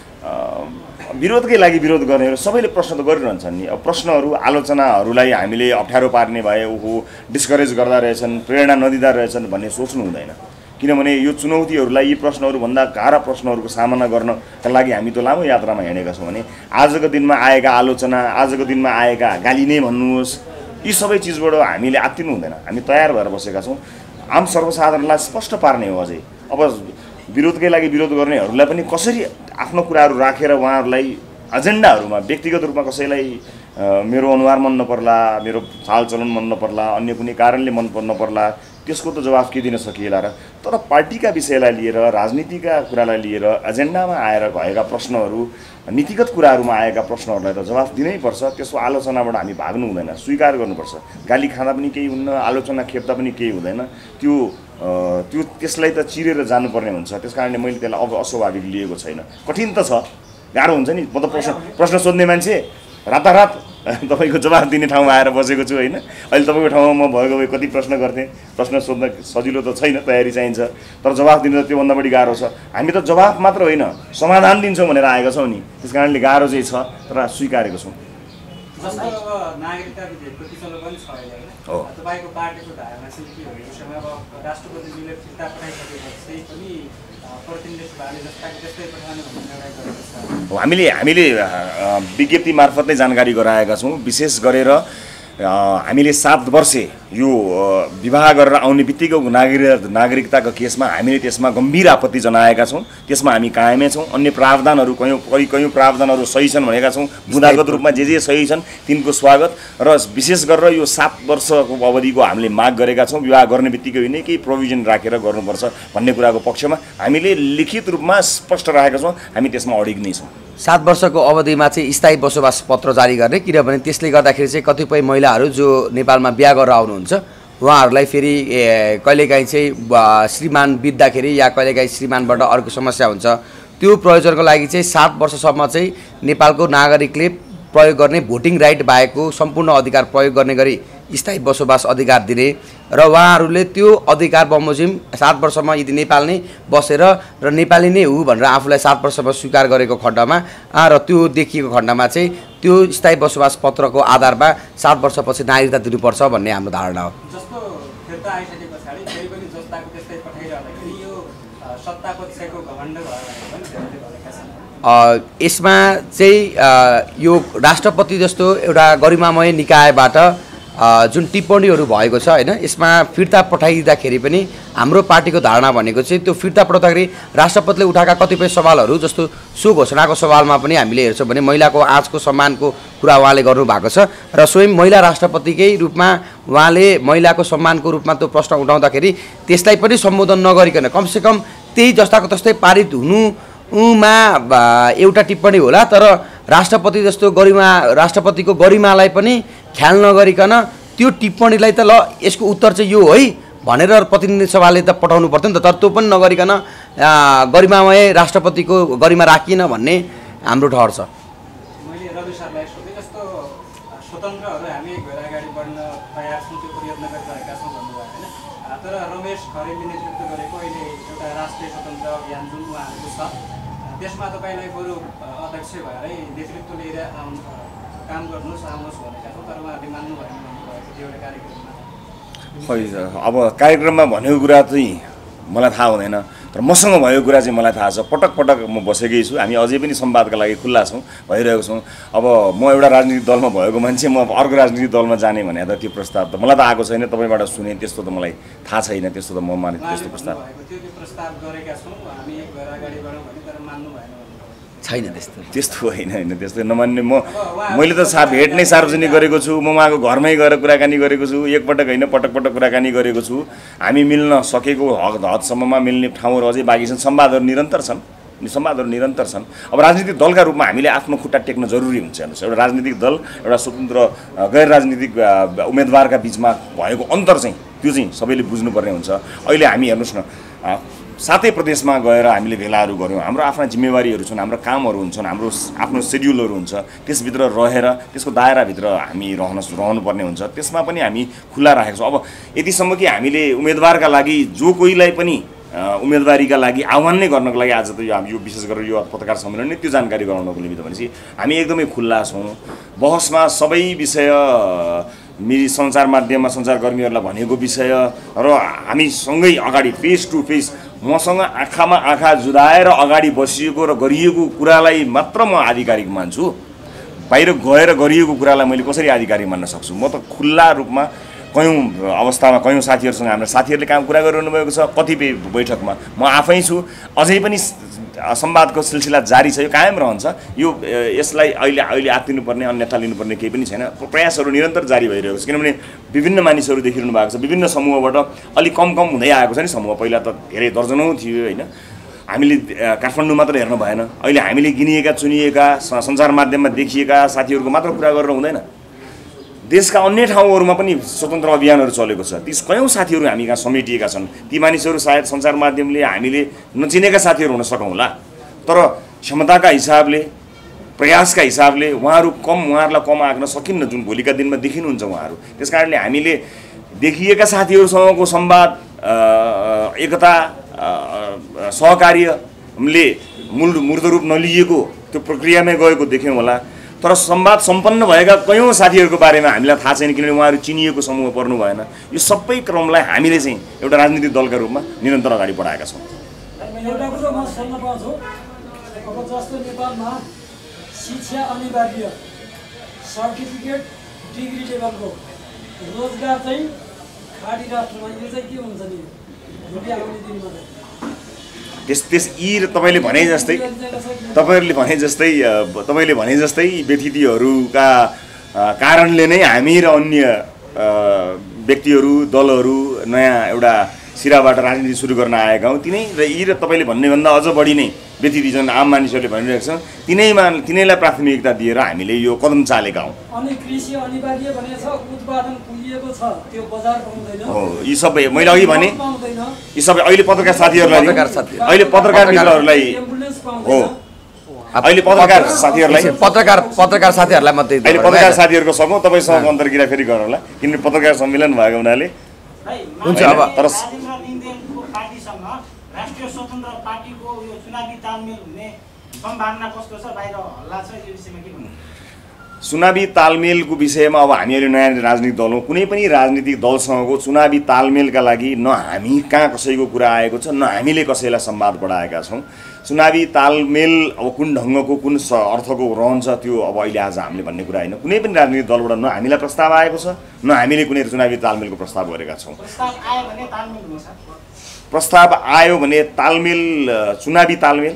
विरोधकै लागि विरोध गर्नेहरू सबैले प्रश्न त गरिरहन्छन् नि। अब प्रश्नहरू आलोचनाहरूलाई हामीले अप्ठ्यारो पार्ने भए ओहो डिस्करेज गर्दा रहेछन्, प्रेरणा नदिँदा रहेछन् भन्ने सोच्नु हुँदैन। किनभने यो चुनौतीहरूलाई, यी प्रश्नहरूभन्दा गाह्रा प्रश्नहरूको सामना गर्नका लागि हामी त लामो यात्रामा हिँडेका छौँ भने आजको दिनमा आएका आलोचना, आजको दिनमा आएका गाली नै भन्नुहोस्, यी सबै चिजबाट हामीले आत्तिनु हुँदैन। हामी तयार भएर बसेका छौँ। आम सर्वसाधारणलाई स्पष्ट पार्ने हो। अझै अब विरोधकै लागि विरोध गर्नेहरूलाई पनि कसरी आफ्नो कुराहरू राखेर उहाँहरूलाई एजेन्डाहरूमा व्यक्तिगत रूपमा कसैलाई मेरो अनुहार मन नपर्ला, मेरो चालचलन मन नपर्ला, अन्य कुनै कारणले मन नपर्ला, त्यसको त जवाफ के दिन सकिएला र? तर पार्टीका विषयलाई लिएर, राजनीतिका कुरालाई लिएर एजेन्डामा आएर भएका प्रश्नहरू, नीतिगत कुराहरूमा आएका प्रश्नहरूलाई त जवाफ दिनै पर्छ। त्यसको आलोचनाबाट हामी भाग्नु हुँदैन, स्वीकार गर्नुपर्छ। गाली खाँदा पनि केही हुन्न, आलोचना खेप्दा पनि केही हुँदैन। त्यसलाई त चिरेर जानुपर्ने हुन्छ। त्यस कारणले मैले त्यसलाई अब अस्वाभाविक लिएको छैन। कठिन त छ, गाह्रो हुन्छ नि। म त प्रश्न सोध्ने मान्छे रातारात तपाईँको जवाफ दिने ठाउँमा आएर बसेको छु होइन। अहिले तपाईँको ठाउँमा म भएको भए कति प्रश्न गर्थेँ। प्रश्न सोध्न सजिलो त छैन, तयारी चाहिन्छ, तर जवाफ दिन त त्योभन्दा बढी गाह्रो छ। हामी त जवाफ मात्र होइन, समाधान दिन्छौँ भनेर आएका छौँ नि। त्यस कारणले गाह्रो चाहिँ छ, तर स्वीकारेको छौँ।
जस्तो अब नागरिकता विधेयकको किचलो पनि छ अहिले होइन, तपाईँको पार्टीको धारणा चाहिँ के हो? यो समय अब राष्ट्रपतिजीले फिर्ता पठाइसकेपछि पनि प्रतिनिधित्व भाले जस्ताको त्यस्तै पठाउने भन्ने निर्णय गरेको छ।
हामीले विज्ञप्ति मार्फत नै जानकारी गराएका छौँ। विशेष गरेर हामीले 7 वर्षे यो विवाह गरेर आउने बित्तिकै नागरिकताको केसमा हामीले त्यसमा गम्भीर आपत्ति जनाएका छौँ। त्यसमा हामी कायमै छौँ। अन्य प्रावधानहरू कयौँ प्रावधानहरू सही छन् भनेका छौँ। बुँदागत रूपमा जे सही छन् तिनको स्वागत, र विशेष गरेर यो 7 वर्षको अवधिको हामीले माग गरेका छौँ। विवाह गर्ने बित्तिकै होइन, केही प्रोभिजन राखेर गर्नुपर्छ भन्ने कुराको पक्षमा हामीले लिखित रूपमा स्पष्ट राखेका छौँ। हामी त्यसमा अडिग नै छौँ।
7 वर्षको अवधिमा चाहिँ स्थायी बसोबास पत्र जारी गर्ने, किनभने त्यसले गर्दाखेरि चाहिँ कतिपय महिलाहरू जो नेपालमा बिहा गरेर आउनुहुन्छ उहाँहरूलाई फेरि कहिलेकाहीँ चाहिँ श्रीमान बित्दाखेरि या कहिलेकाहीँ श्रीमानबाट अर्को समस्या हुन्छ। त्यो प्रयोजनको लागि चाहिँ 7 वर्षसम्म चाहिँ नेपालको नागरिकले प्रयोग गर्ने भोटिङ राइट बाहेकको सम्पूर्ण अधिकार प्रयोग गर्ने गरी स्थायी बसोबास अधिकार दिने, र उहाँहरूले त्यो अधिकार बमोजिम 7 वर्षमा यदि नेपाल नै बसेर र नेपाली नै हो भनेर आफूलाई 7 वर्षमा स्वीकार गरेको खण्डमा र त्यो देखिएको खण्डमा चाहिँ त्यो स्थायी बसोबास पत्रको आधारमा 7 वर्षपछि नागरिकता दिनुपर्छ भन्ने हाम्रो धारणा हो।
जस्तो फिर्ता आइसके पछाडि फेरि पनि जस्ताको त्यस्तै पठाइरहँदाखेरि यो सत्ता पक्षको घमण्ड भएर पनि धेरैले भनेका छन्।
यसमा चाहिँ यो राष्ट्रपति जस्तो एउटा गरिमामय निकायबाट जुन टिप्पणीहरू भएको छ होइन, यसमा फिर्ता पठाइदिँदाखेरि पनि हाम्रो पार्टीको धारणा भनेको चाहिँ त्यो फिर्ता पठाउँदाखेरि राष्ट्रपतिले उठाएका कतिपय सवालहरू जस्तो सो घोषणाको सवालमा पनि हामीले हेर्छौँ भने महिलाको आँचको सम्मानको कुरा उहाँले गर्नुभएको छ र स्वयं महिला राष्ट्रपतिकै रूपमा उहाँले महिलाको सम्मानको रूपमा त्यो प्रश्न उठाउँदाखेरि त्यसलाई पनि सम्बोधन नगरिकन कमसेकम त्यही जस्ताको तस्तै पारित हुनुमा एउटा टिप्पणी होला, तर राष्ट्रपति जस्तो राष्ट्रपतिको गरिमालाई पनि ख्याल नगरिकन त्यो टिप्पणीलाई त ल यसको उत्तर चाहिँ यो है भनेर प्रतिनिधि सभाले त पठाउनु पर्थ्यो नि त, तर त्यो पनि नगरिकन गरिमामय राष्ट्रपतिको गरिमा राखिएन भन्ने हाम्रो ठहर छ।
मैले रवि सरलाई सोधेँ जस्तो स्वतन्त्रहरू हामी गएर अगाडि बढ्न तयार छौँ, त्यो प्रयत्न गरिरहेका छौँ भन्नुभयो होइन, तर रमेश खरेलले नेतृत्व गरेको अहिले एउटा राष्ट्रिय स्वतन्त्र अभियान जुन उहाँहरूको छ त्यसमा तपाईँलाई बरु अध्यक्ष भएरै नेतृत्व लिएर काम गर्नुहोस् आउनुहोस् भनेका छौँ, तर उहाँहरूले मान्नु भएन भन्नुभएको थियो एउटा कार्यक्रममा।
खै अब कार्यक्रममा भनेको कुरा चाहिँ मलाई थाहा हुँदैन, तर मसँग भएको कुरा चाहिँ मलाई थाहा छ। पटक पटक म बसेकै छु, हामी अझै पनि संवादका लागि खुल्ला छौँ, भइरहेको छौँ। अब म एउटा राजनीतिक दलमा भएको मान्छे म अर्को राजनीतिक दलमा जाने भने त त्यो प्रस्ताव त मलाई त आएको छैन, तपाईँबाट सुने त्यस्तो त मलाई थाहा छैन, त्यस्तो त म माने त्यस्तो प्रस्ताव
गरेका छौँ हामी एक भएर अगाडि बढौँ भने, तर मान्नु भएन
छैन
त्यस्तो होइन त्यस्तो नमान्ने। मैले त भेट नै सार्वजनिक गरेको छु, म उहाँको घरमै गएर कुराकानी गरेको छु, एकपटक होइन पटक पटक कुराकानी गरेको छु। हामी मिल्न सकेको हदसम्ममा मिल्ने ठाउँहरू अझै बाँकी छन्, संवादहरू निरन्तर छन्। अब राजनीतिक दलका रूपमा हामीले आफ्नो खुट्टा टेक्न जरुरी हुन्छ। हेर्नुहोस्, एउटा राजनीतिक दल एउटा स्वतन्त्र गैर राजनीतिक उम्मेदवारका बिचमा भएको अन्तर चाहिँ त्यो चाहिँ सबैले बुझ्नुपर्ने हुन्छ। अहिले हामी हेर्नुहोस् न 7 प्रदेशमा गएर हामीले भेलाहरू गऱ्यौँ, हाम्रो आफ्ना जिम्मेवारीहरू छन्, हाम्रो कामहरू हुन्छन्, हाम्रो आफ्नो सेड्युलहरू हुन्छ, त्यसभित्र रहेर त्यसको दायराभित्र हामी रहनुपर्ने हुन्छ। त्यसमा पनि हामी खुल्ला राखेको छौँ। अब यतिसम्म कि हामीले उम्मेदवारका लागि जो कोहीलाई पनि उम्मेदवारीका लागि आह्वान नै गर्नको लागि आज त यो विशेष गरेर यो पत्रकार सम्मेलन नै त्यो जानकारी गराउनको निमित्त भनेपछि हामी एकदमै खुल्ला छौँ। बहसमा सबै विषय सञ्चार माध्यममा सञ्चारकर्मीहरूलाई भनेको विषय र हामीसँगै अगाडि फेस टु फेस मसँग आँखामा आँखा जुदाएर अगाडि बसिएको र गरिएको कुरालाई मात्र म आधिकारिक मान्छु। बाहिर गएर गरिएको कुरालाई मैले कसरी आधिकारिक मान्न सक्छु? म त खुल्ला रूपमा कयौँ अवस्थामा कयौँ साथीहरूसँग हाम्रा साथीहरूले कुरा गरिरहनु भएको छ, कतिपय बैठकमा म आफै छु। अझै पनि संवादको सिलसिला जारी छ, यो कायम रहन्छ। यसलाई अहिले आत्तिनुपर्ने अन्यथा लिनुपर्ने केही पनि छैन। प्रयासहरू निरन्तर जारी भइरहेको छ, किनभने विभिन्न मानिसहरू देखिरहनु भएको छ, विभिन्न समूहबाट अलिक कम हुँदै आएको छ नि समूह। पहिला त धेरै दर्जनौँ थियो होइन, हामीले काठमाडौँ मात्र हेर्नु भएन। अहिले हामीले गिनिएका चुनिएका सञ्चार माध्यममा देखिएका साथीहरूको मात्र कुरा गरेर हुँदैन, देशका अन्य ठाउँहरूमा पनि स्वतन्त्र अभियानहरू चलेको छ। ती कयौँ साथीहरू हामी कहाँ समेटिएका छन्। ती मानिसहरू सायद सञ्चार माध्यमले हामीले नचिनेका साथीहरू हुन सकौँला, तर क्षमताका हिसाबले प्रयासका हिसाबले उहाँहरूलाई कम आँक्न सकिन्न, जुन भोलिका दिनमा देखिनुहुन्छ उहाँहरू। त्यस कारणले हामीले देखिएका साथीहरूसँगको संवाद, एकता, सहकार्यले मूर्त रूप नलिएको त्यो प्रक्रियामै गएको देख्यौँ होला। तर संवाद सम्पन्न भएका कयौँ साथीहरूको बारेमा हामीलाई थाहा छैन, किनभने उहाँहरू चिनिएको समूह पर्नु भएन। यो सबै क्रमलाई हामीले चाहिँ एउटा राजनीतिक दलका रूपमा निरन्तर अगाडि बढाएका छौँ।
एउटा कुरो म सोध्न पाउँछु, अब जस्तो नेपालमा शिक्षा अनिवार्य, सर्टिफिकेट डिग्री लेभलको रोजगार चाहिँ खाडी राष्ट्रमा यो चाहिँ के हुन्छ नि भोलि आउने दिनमा?
यी तपाईँले भने जस्तै व्यतिथिहरूका कारणले नै हामी र अन्य व्यक्तिहरू दलहरू नयाँ एउटा सिराबाट राजनीति सुरु गर्न आएका हौँ। यी र तपाईँले भन्नेभन्दा अझ बढी नै व्यतिथि जुन आम मानिसहरूले भनिरहेका छन् तिनैलाई प्राथमिकता दिएर हामीले यो कदम चालेका हौँ।
अनि कृषि अनिवार्य भनेको छ, उत्पादन पुगिएको छ, त्यो बजार पाउँदैन।
हो, यी सबै मैले अघि भने यी सबै अहिले पत्रकार साथीहरूलाई अहिले पत्रकार मित्रहरूलाई हो अहिले पत्रकार साथीहरूलाई
मात्रै
अहिले पत्रकार साथीहरूको सकौँ तपाईँसँग अन्तर्क्रिया फेरि गरौँला, किनभने पत्रकार सम्मेलन भएको हुनाले
हुन्छ। अब
तर पार्टीसँग राष्ट्रिय स्वतन्त्र पार्टीको यो चुनावी तालमेल हुने सम्भावना कस्तो छ? बाहिर हल्ला छ, यो विषयमा के भन्नु?
चुनावी तालमेलको विषयमा अब हामी अहिले नयाँ राजनीतिक दल हौँ, कुनै पनि राजनीतिक दलसँगको चुनावी तालमेलका लागि न हामी कहाँ कसैको कुरा आएको छ, न हामीले कसैलाई संवाद बढाएका छौँ। चुनावी तालमेल अब कुन ढङ्गको कुन अर्थको रहन्छ त्यो अब अहिले आज हामीले भन्ने कुरा होइन। कुनै पनि राजनीतिक दलबाट न हामीलाई प्रस्ताव आएको छ, न हामीले कुनै चुनावी तालमेलको प्रस्ताव गरेका छौँ। प्रस्ताव आयो भने तालमेल, चुनावी तालमेल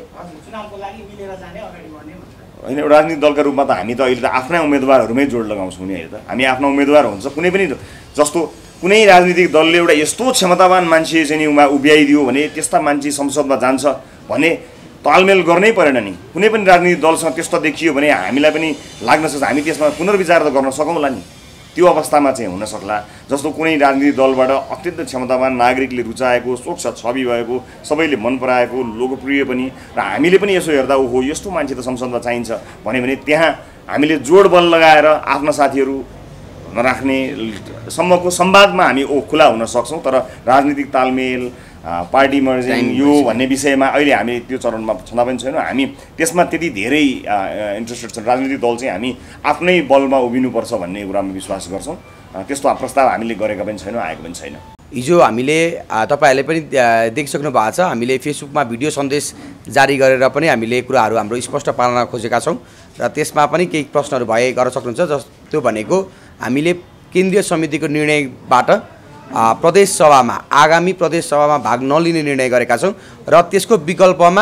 होइन। एउटा राजनीतिक दलका रूपमा त हामी त अहिले त आफ्नै उम्मेदवारहरूमै जोड लगाउँछौँ नि। अहिले त हामी आफ्नो उम्मेदवार हुन्छ, कुनै पनि जस्तो कुनै राजनीतिक दलले एउटा यस्तो क्षमतावान मान्छे चाहिँ नि उभ्याइदियो भने त्यस्ता मान्छे संसदमा जान्छ भने तालमेल गर्नै परेन नि। कुनै पनि राजनीतिक दलसँग त्यस्तो देखियो भने हामीलाई पनि लाग्न सक्छ हामी त्यसमा पुनर्विचार त गर्न सकौँला नि। त्यो अवस्थामा चाहिँ हुन सक्ला। जस्तो कुनै राजनीतिक दलबाट अत्यन्त क्षमतावान, नागरिकले रुचाएको, स्वच्छ छवि भएको, सबैले मन पराएको, लोकप्रिय पनि, र हामीले पनि यसो हेर्दा ओहो यस्तो मान्छे त संसदमा चाहिन्छ भन्यो भने त्यहाँ हामीले जोड बल लगाएर आफ्ना साथीहरू नराख्ने सम्मको संवादमा हामी खुला हुन सक्छौँ। तर राजनीतिक तालमेल, पार्टी मर्जिङ यो भन्ने विषयमा अहिले हामी त्यो चरणमा छँदा पनि छैनौँ। हामी त्यसमा त्यति धेरै इन्ट्रेस्टेड छौँ। राजनीतिक दल चाहिँ हामी आफ्नै बलमा उभिनुपर्छ भन्ने कुरामा विश्वास गर्छौँ। त्यस्तो प्रस्ताव हामीले गरेका पनि छैनौँ, आएको पनि छैन।
हिजो हामीले तपाईँहरूले पनि देखिसक्नु भएको छ, हामीले फेसबुकमा भिडियो सन्देश जारी गरेर पनि हामीले कुराहरू हाम्रो स्पष्ट पार्न खोजेका छौँ र त्यसमा पनि केही प्रश्नहरू गर्न सक्नुहुन्छ। त्यो भनेको हामीले केन्द्रीय समितिको निर्णयबाट प्रदेश सभामा, आगामी प्रदेश सभामा भाग नलिने निर्णय गरेका छौँ र त्यसको विकल्पमा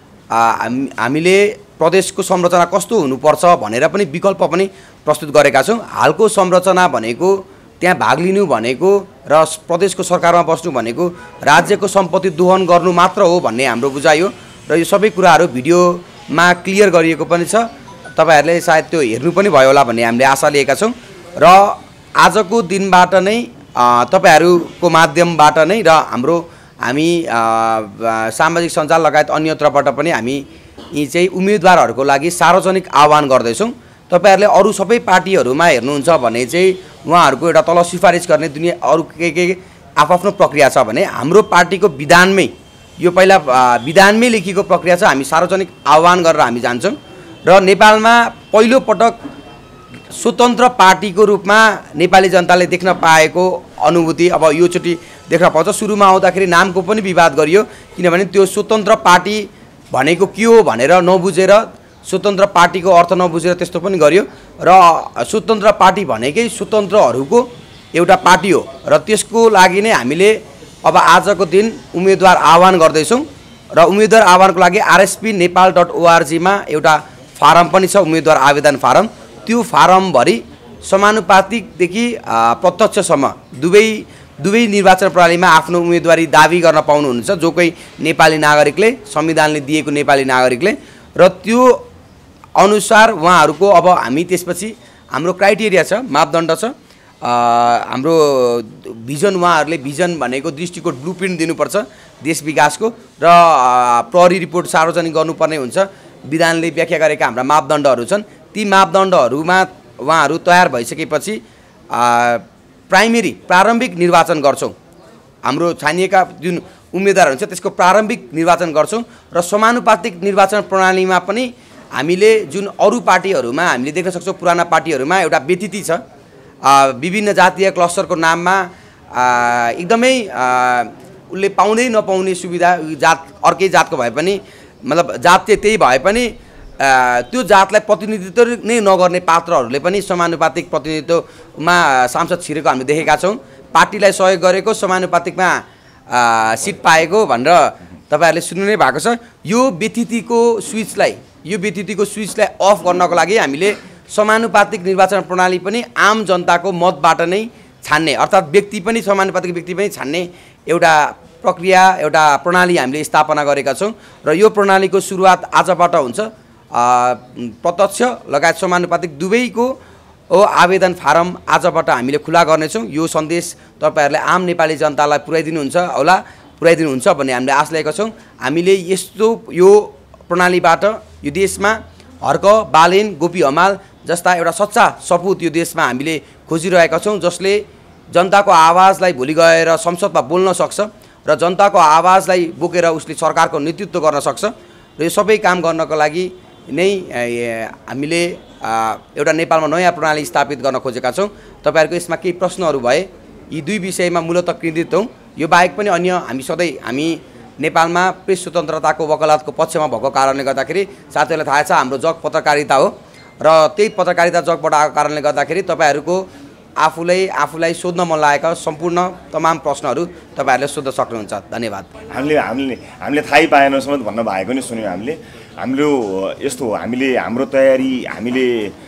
हामीले प्रदेशको संरचना कस्तो हुनुपर्छ भनेर पनि विकल्प पनि प्रस्तुत गरेका छौँ। हालको संरचना भनेको त्यहाँ भाग लिनु भनेको र प्रदेशको सरकारमा बस्नु भनेको राज्यको सम्पत्ति दोहन गर्नु मात्र हो भन्ने हाम्रो बुझाइ हो र यो सबै कुराहरू भिडियोमा क्लियर गरिएको पनि छ। तपाईँहरूले सायद त्यो हेर्नु पनि भयो होला भन्ने हामीले आशा लिएका छौँ र आजको दिनबाट नै तपाईँहरूको माध्यमबाट नै र हामी सामाजिक सञ्जाल लगायत अन्यत्रबाट पनि हामी यी चाहिँ उम्मेदवारहरूको लागि सार्वजनिक आह्वान गर्दैछौँ। तपाईँहरूले अरू सबै पार्टीहरूमा हेर्नुहुन्छ भने चाहिँ उहाँहरूको एउटा तल सिफारिस गर्ने दुनियाँ अरू के आफ्नो प्रक्रिया छ भने हाम्रो पार्टीको विधानमै यो पहिला विधानमै लेखिएको प्रक्रिया छ। हामी सार्वजनिक आह्वान गरेर हामी जान्छौँ र नेपालमा पहिलोपटक स्वतन्त्र पार्टीको रूपमा नेपाली जनताले देख्न पाएको अनुभूति अब योचोटि देख्न पाउँछ। सुरुमा आउँदाखेरि नामको पनि विवाद गरियो, किनभने त्यो स्वतन्त्र पार्टी भनेको के हो भनेर नबुझेर, स्वतन्त्र पार्टीको अर्थ नबुझेर त्यस्तो पनि गरियो र स्वतन्त्र पार्टी भनेकै स्वतन्त्रहरूको एउटा पार्टी हो र त्यसको लागि नै हामीले अब आजको दिन उम्मेदवार आह्वान गर्दैछौँ र उम्मेदवार आह्वानको लागि rspnepal.org मा एउटा फारम पनि छ, उम्मेदवार आवेदन फारम। त्यो फारमभरि समानुपातिकदेखि प्रत्यक्षसम्म दुवै निर्वाचन प्रणालीमा आफ्नो उम्मेदवारी दाबी गर्न पाउनुहुन्छ जो कोही नेपाली नागरिकले, संविधानले दिएको नेपाली नागरिकले, र त्यो अनुसार उहाँहरूको अब हामी त्यसपछि हाम्रो क्राइटेरिया छ, मापदण्ड छ। हाम्रो भिजन, उहाँहरूले भिजन भनेको दृष्टिकोण ब्लुप्रिन्ट दिनुपर्छ देश विकासको र प्रहरी रिपोर्ट सार्वजनिक गर्नुपर्ने हुन्छ। विधानले व्याख्या गरेका हाम्रा मापदण्डहरू छन्। ती मापदण्डहरूमा उहाँहरू तयार भइसकेपछि प्रारम्भिक निर्वाचन गर्छौँ। हाम्रो छानिएका जुन उम्मेदवार हुन्छ त्यसको प्रारम्भिक निर्वाचन गर्छौँ र समानुपातिक निर्वाचन प्रणालीमा पनि हामीले जुन अरू पार्टीहरूमा हामीले देख्न सक्छौँ, पुराना पार्टीहरूमा एउटा व्यतिथि छ। विभिन्न जातीय क्लस्टरको नाममा एकदमै उसले पाउँदै नपाउने सुविधा, जात अर्कै जातको भए पनि, मतलब जात चाहिँ त्यही भए पनि त्यो जातलाई प्रतिनिधित्व नै नगर्ने पात्रहरूले पनि समानुपातिक प्रतिनिधित्वमा सांसद छिरेको हामीले देखेका छौँ। पार्टीलाई सहयोग गरेको, समानुपातिकमा सिट पाएको भनेर तपाईँहरूले सुन्नु नै भएको छ। यो व्यतिथिको स्विचलाई अफ गर्नको लागि हामीले समानुपातिक निर्वाचन प्रणाली पनि आम जनताको मतबाट नै छान्ने, अर्थात् व्यक्ति पनि समानुपातिक व्यक्ति पनि छान्ने एउटा प्रक्रिया, एउटा प्रणाली हामीले स्थापना गरेका छौँ र यो प्रणालीको सुरुवात आजबाट हुन्छ। प्रत्यक्ष लगायत समानुपातिक दुवैको आवेदन फारम आजबाट हामीले खुला गर्नेछौँ। यो सन्देश तपाईँहरूले आम नेपाली जनतालाई पुर्याइदिनुहुन्छ भन्ने हामीले आश लिएका छौँ। हामीले यस्तो यो प्रणालीबाट यो देशमा हर्क बालेन, गोपी हमाल जस्ता एउटा सच्चा सपुत यो देशमा हामीले खोजिरहेका छौँ, जसले जनताको आवाजलाई भोलि गएर संसदमा बोल्न सक्छ र जनताको आवाजलाई बोकेर उसले सरकारको नेतृत्व गर्न सक्छ। र यो सबै काम गर्नको लागि नै हामीले एउटा नेपालमा नयाँ प्रणाली स्थापित गर्न खोजेका छौँ। तपाईँहरूको यसमा केही प्रश्नहरू भए यी दुई विषयमा मूलतः केन्द्रित हौँ। यो बाहेक पनि अन्य हामी नेपालमा प्रेस स्वतन्त्रताको वकालतको पक्षमा भएको कारणले गर्दाखेरि साथीहरूलाई थाहा छ हाम्रो जग पत्रकारिता हो र त्यही पत्रकारिता जगबाट आएको कारणले गर्दाखेरि तपाईँहरूको आफूलाई सोध्न मन लागेका सम्पूर्ण तमाम प्रश्नहरू तपाईँहरूले सोध्न सक्नुहुन्छ। धन्यवाद।
हामीले थाहै पाएनौँ समेत भन्न भएको नि सुन्यौँ। हाम्रो यस्तो हो, हाम्रो तयारी हामीले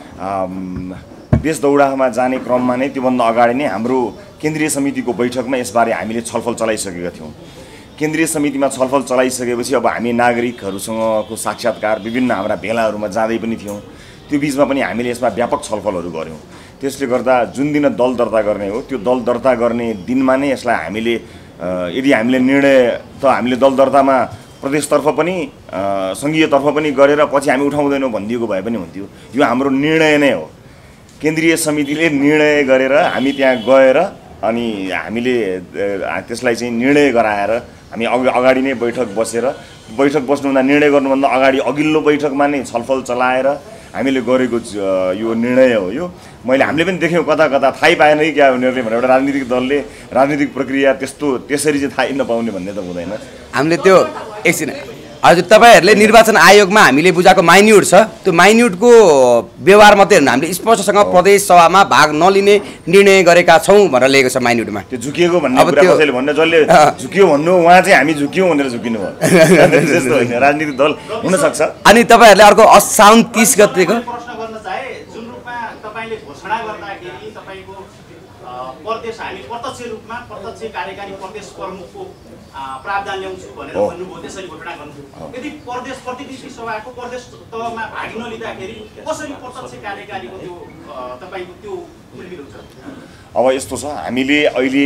देश दौडामा जाने क्रममा नै त्योभन्दा अगाडि नै हाम्रो केन्द्रीय समितिको बैठकमा यसबारे हामीले छलफल चलाइसकेका थियौँ। केन्द्रीय समितिमा छलफल चलाइसकेपछि अब हामी नागरिकहरूसँगको साक्षात्कार विभिन्न हाम्रा भेलाहरूमा जाँदै पनि थियौँ। त्यो बिचमा पनि हामीले यसमा व्यापक छलफलहरू गऱ्यौँ। त्यसले गर्दा जुन दिन दल दर्ता गर्ने हो त्यो दल दर्ता गर्ने दिनमा नै यसलाई हामीले यदि हामीले निर्णय त हामीले दल दर्तामा प्रदेशतर्फ पनि सङ्घीयतर्फ पनि गरेर पछि हामी उठाउँदैनौँ भनिदिएको भए पनि हुन्थ्यो। यो हाम्रो निर्णय नै हो। केन्द्रीय समितिले निर्णय गरेर हामी त्यहाँ गएर अनि हामीले त्यसलाई चाहिँ निर्णय गराएर हामी अगाडि नै बैठक बस्नुभन्दा निर्णय गर्नुभन्दा अगाडि अघिल्लो बैठकमा नै छलफल चलाएर हामीले गरेको यो निर्णय हो। यो हामीले पनि देख्यौँ कता थाहै पाएन कि क्या उनीहरूले भनेर एउटा राजनीतिक दलले राजनीतिक प्रक्रिया त्यसरी चाहिँ थाहै नपाउने भन्ने त हुँदैन।
हामीले त्यो एकछिन हजुर तपाईँहरूले निर्वाचन आयोगमा हामीले बुझाएको माइन्युट छ, त्यो माइन्युटको व्यवहार मात्रै हेर्नु हामीले स्पष्टसँग प्रदेश सभामा भाग नलिने निर्णय गरेका छौँ भनेर लिएको छ माइन्युटमा।
त्यो झुकिएको भन्ने कुरा कसैले भन्ने जसले झुकियो भन्नु उहाँ चाहिँ हामी झुकियो भनेर झुकिनु भयो त्यस्तो होइन, राजनीतिक दल हुनसक्छ।
अनि तपाईँहरूले अर्को साउन 30 गतेको
प्रश्न गर्न चाहे जुन रूपमा तपाईँले घोषणा गर्दाखेरि तपाईँको प्रदेश हामी प्रत्यक्ष रूपमा प्रत्यक्ष कार्यकारी प्रदेश प्रमुखको प्रावधान ल्याउँछु भनेर भन्नुभयो, त्यसरी घोषणा गर्नुभयो। यदि प्रदेश प्रतिनिधि सभाको प्रदेश तहमा भाग नलिँदाखेरि कसरी प्रत्यक्ष कार्यकारीको त्यो तपाईँको त्यो मूल्य हुन्छ?
अब यस्तो छ, हामीले अहिले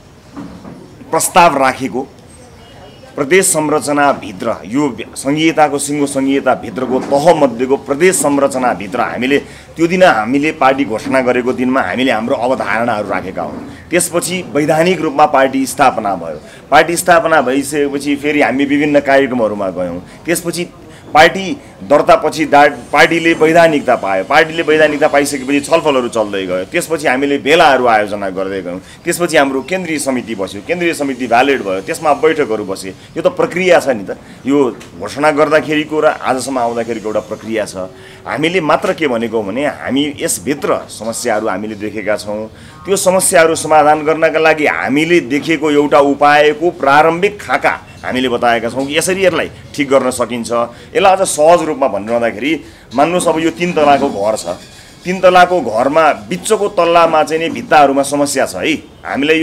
प्रस्ताव राखेको प्रदेश संरचनाभित्र यो सङ्घीयताको सिङ्गो सङ्घीयताभित्रको तहमध्येको प्रदेश संरचनाभित्र त्यो दिन हामीले पार्टी घोषणा गरेको दिनमा हामीले हाम्रो अवधारणाहरू राखेका हौँ। त्यसपछि वैधानिक रूपमा पार्टी स्थापना भयो। पार्टी स्थापना भइसकेपछि फेरि हामी विभिन्न कार्यक्रमहरूमा गयौँ। त्यसपछि पार्टी दर्तापछि पार्टीले वैधानिकता पायो। पार्टीले वैधानिकता पाइसकेपछि छलफलहरू चल्दै गयो। त्यसपछि हामीले भेलाहरू आयोजना गर्दै गयौँ। त्यसपछि हाम्रो केन्द्रीय समिति बस्यो। केन्द्रीय समिति भ्यालिड भयो। त्यसमा बैठकहरू बसे। यो त प्रक्रिया छ नि त। यो घोषणा गर्दाखेरिको र आजसम्म आउँदाखेरिको एउटा प्रक्रिया छ। हामीले मात्र के भनेको भने हामी यसभित्र समस्याहरू हामीले देखेका छौँ। त्यो समस्याहरू समाधान गर्नका लागि हामीले देखेको एउटा उपायको प्रारम्भिक खाका हामीले बताएका छौँ कि यसरी यसलाई ठिक गर्न सकिन्छ। यसलाई अझ सहज रूपमा भन्नुपर्दाखेरि मान्नुहोस् अब यो 3 तलाको घर छ। 3 तलाको घरमा बिचको तल्लामा चाहिँ नि भित्ताहरूमा समस्या छ है। हामीलाई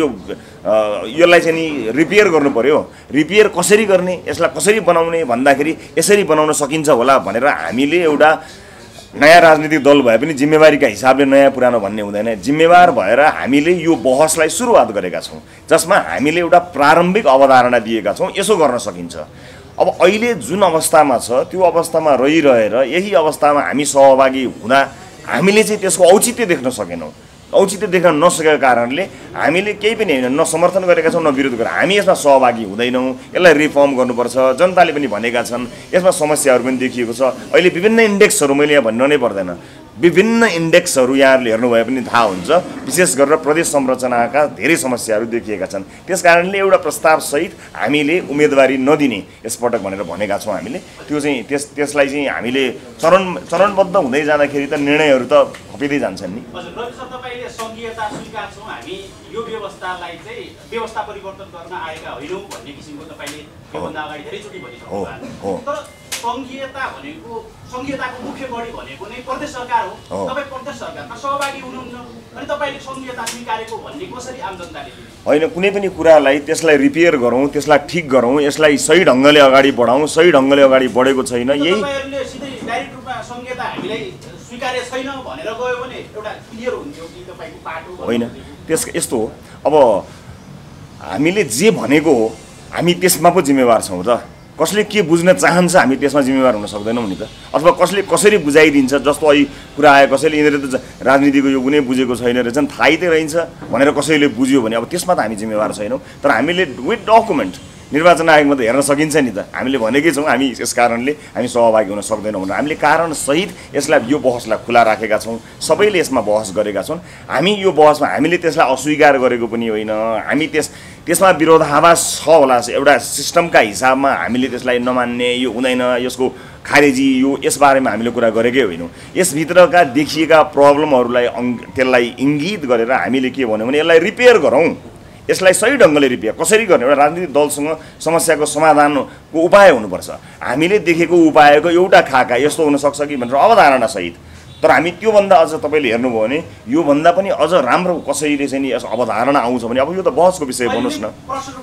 यसलाई चाहिँ नि रिपेयर गर्नु पर्यो। रिपेयर कसरी गर्ने, यसलाई कसरी बनाउने भन्दाखेरि यसरी बनाउन सकिन्छ होला भनेर हामीले एउटा नयाँ राजनीतिक दल भए पनि जिम्मेवारीका हिसाबले नयाँ पुरानो भन्ने हुँदैन। जिम्मेवार भएर हामीले यो बहसलाई सुरुवात गरेका छौँ, जसमा हामीले एउटा प्रारम्भिक अवधारणा दिएका छौँ यसो गर्न सकिन्छ। अब अहिले जुन अवस्थामा छ त्यो अवस्थामा रहिरहेर यही अवस्थामा हामी सहभागी हुँदा हामीले चाहिँ त्यसको औचित्य देख्न सकेनौँ। औचित्य देख्न नसकेको कारणले हामीले केही पनि होइन, न समर्थन गरेका छौँ न विरोध गरेका। हामी यसमा सहभागी हुँदैनौँ। यसलाई रिफर्म गर्नुपर्छ। जनताले पनि भनेका छन्। यसमा समस्याहरू पनि देखिएको छ। अहिले विभिन्न इन्डेक्सहरू मैले यहाँ भन्नु नै पर्दैन। विभिन्न इन्डेक्सहरू यहाँहरूले हेर्नुभए पनि थाहा हुन्छ। विशेष गरेर प्रदेश संरचनाका धेरै समस्याहरू देखिएका छन्। त्यस कारणले एउटा प्रस्तावसहित हामीले उम्मेदवारी नदिने यसपटक भनेर भनेका छौँ। हामीले त्यो चाहिँ त्यसलाई चाहिँ हामीले चरणबद्ध हुँदै जाँदाखेरि त निर्णयहरू त खपिँदै जान्छन् नि।
हजुर, रवि सर तपाईँले सङ्घीयता स्वीकार्छौँ हामी यो व्यवस्थालाई चाहिँ व्यवस्था परिवर्तन गर्न आएका होइनौँ भन्ने किसिमको तपाईँले योभन्दा अगाडि धेरैचोटि भनिसक्नु भएको। तर सङ्घीयताको मुख्य गढी भनेको नै प्रदेश सरकार हो। तपाईँ प्रदेश सरकारमा सहभागी हुनुहुन्छ अनि तपाईँले सङ्घीयता स्वीकारेको भन्ने कसरी आम जनताले
होइन, कुनै पनि कुरालाई त्यसलाई रिपेयर गरौँ, त्यसलाई ठिक गरौँ, यसलाई सही ढङ्गले अगाडि बढाउँ। सही ढङ्गले अगाडि बढेको छैन। यही
तपाईँहरूले सिधै डाइरेक्ट रूपमा सङ्घीयता हामीलाई स्वीकार्य छैन भनेर गयो भने एउटा क्लियर हुन्थ्यो कि तपाईँको पाटो
होइन। यस्तो हो, अब हामीले जे भनेको हो हामी त्यसमा पो जिम्मेवार छौँ त। कसले के बुझ्न चाहन्छ हामी त्यसमा जिम्मेवार हुन सक्दैनौँ नि त। अथवा कसले कसरी बुझाइदिन्छ, जस्तो अहिले कुरा आयो कसैले यिनीहरू त राजनीतिको यो कुनै बुझेको छैन रहेछन्, थाहै त रहन्छ भनेर कसैले बुझ्यो भने अब त्यसमा त हामी जिम्मेवार छैनौँ। तर हामीले विथ डकुमेन्ट निर्वाचन आयोगमा त हेर्न सकिन्छ नि त। हामीले भनेकै छौँ हामी यस कारणले हामी सहभागी हुन सक्दैनौँ भनेर। हामीले कारणसहित यसलाई यो बहसलाई खुला राखेका छौँ, सबैले यसमा बहस गरेका छन्। हामी यो बहसमा हामीले त्यसलाई अस्वीकार गरेको पनि होइन, हामी त्यसमा विरोधाभास छ होला, एउटा सिस्टमका हिसाबमा हामीले त्यसलाई नमान्ने, यो हुँदैन, यसको खारेजी, यो यसबारेमा हामीले कुरा गरेकै होइनौँ। यसभित्रका देखिएका प्रब्लमहरूलाई त्यसलाई इङ्गित गरेर हामीले के भन्यौँ भने यसलाई रिपेयर गरौँ, यसलाई सही ढङ्गले रिपेयर कसरी गर्ने, एउटा राजनीतिक दलसँग समस्याको समाधानको उपाय हुनुपर्छ। हामीले देखेको उपायको एउटा खाका यस्तो हुनसक्छ कि भनेर अवधारणासहित, तर हामी त्योभन्दा अझ तपाईँले हेर्नुभयो भने योभन्दा पनि अझ राम्रो कसैले चाहिँ नि यस अवधारणा आउँछ भने अब यो त बहसको विषय भन्नुहोस् न।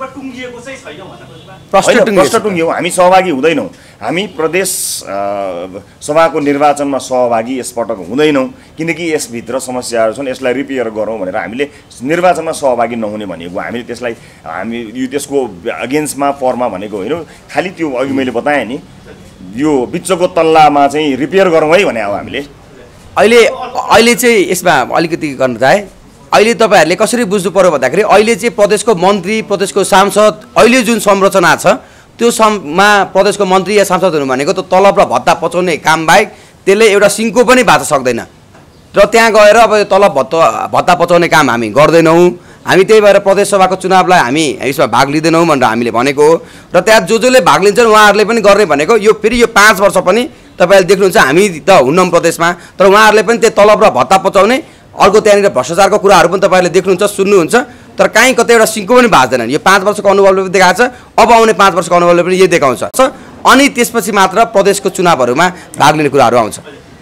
प्रश्न टुङ्ग्यौँ, हामी सहभागी हुँदैनौँ, हामी प्रदेश सभाको निर्वाचनमा सहभागी यसपटक हुँदैनौँ, किनकि यसभित्र समस्याहरू छन्, यसलाई रिपेयर गरौँ भनेर हामीले निर्वाचनमा सहभागी नहुने भनेको हामीले त्यसलाई हामी त्यसको अगेन्स्टमा फरमा भनेको होइनौँ। खालि त्यो अघि मैले बताएँ नि यो बिचको तल्लामा चाहिँ रिपेयर गरौँ है भने अब हामीले
अहिले चाहिँ यसमा अलिकति गर्न चाहे। अहिले तपाईँहरूले कसरी बुझ्नु पर्यो भन्दाखेरि अहिले चाहिँ प्रदेशको मन्त्री, प्रदेशको सांसद अहिले जुन संरचना छ त्यो मा प्रदेशको मन्त्री या सांसदहरू भनेको त तलब र भत्ता पचाउने काम बाहेक त्यसले एउटा सिङ्को पनि बाँच्न सक्दैन र त्यहाँ गएर अब यो तलब भत्ता पचाउने काम हामी गर्दैनौँ। हामी त्यही भएर प्रदेश सभाको चुनावलाई हामी यसमा भाग लिँदैनौँ भनेर हामीले भनेको हो र त्यहाँ जसले भाग लिन्छन् उहाँहरूले पनि गर्ने भनेको यो फेरि यो 5 वर्ष पनि तपाईँहरूले देख्नुहुन्छ हामी त हुन्नौँ प्रदेशमा, तर उहाँहरूले पनि त्यो तलब र भत्ता पचाउने अर्को त्यहाँनिर भ्रष्टाचारको कुराहरू पनि तपाईँहरूले देख्नुहुन्छ, सुन्नुहुन्छ, तर काहीँ कतै एउटा सिङ्को पनि बाँच्दैनन्। यो 5 वर्षको अनुभवले पनि देखाएको छ, अब आउने 5 वर्षको अनुभवले पनि यही देखाउँछ। अनि त्यसपछि मात्र प्रदेशको चुनावहरूमा भाग लिने कुराहरू आउँछ।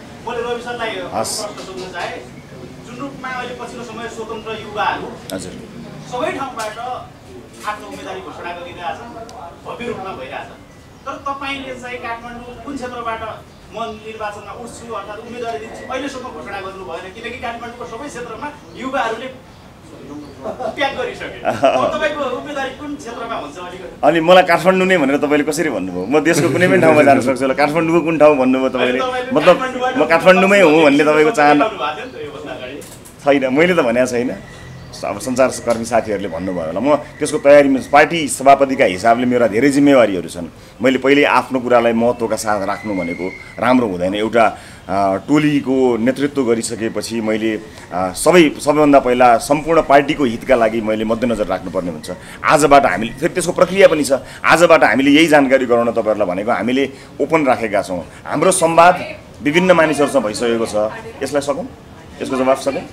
सबै ठाउँबाट आफ्नो उम्मेदवारी घोषणा गरिरहेछ, भव्य रूपमा भइरहेछ, तर तपाईँले चाहिँ काठमाडौँ कुन क्षेत्रबाट म निर्वाचनमा उठ्छु अर्थात् उम्मेदवारी दिन्छु अहिलेसम्म घोषणा गर्नु भएन, किनकि काठमाडौँको सबै क्षेत्रमा युवाहरूले प्याक गरिसके। तपाईँको उम्मेदवारी कुन क्षेत्रमा हुन्छ
अनि मलाई काठमाडौँ नै भनेर तपाईँले कसरी भन्नुभयो? म देशको कुनै पनि ठाउँमा जान सक्छु होला, काठमाडौँको कुन ठाउँ भन्नुभयो तपाईँले? मतलब म काठमाडौँमै हुँ भन्ने तपाईँको चाहना छैन, मैले त भनेको छैन। अब सञ्चारकर्मी साथीहरूले भन्नुभयो होला, म त्यसको तयारीमा पार्टी सभापतिका हिसाबले मेरा धेरै जिम्मेवारीहरू छन्। मैले पहिले आफ्नो कुरालाई महत्त्वका साथ राख्नु भनेको राम्रो हुँदैन। एउटा टोलीको नेतृत्व गरिसकेपछि मैले सबैभन्दा पहिला सम्पूर्ण पार्टीको हितका लागि मैले मध्यनजर राख्नुपर्ने हुन्छ। आजबाट हामीले फेरि त्यसको प्रक्रिया पनि छ, आजबाट हामीले यही जानकारी गराउन तपाईँहरूलाई भनेको हामीले ओपन राखेका छौँ। हाम्रो संवाद विभिन्न मानिसहरूसँग भइसकेको छ। यसलाई सकौँ, यसको जवाफ सकौँ?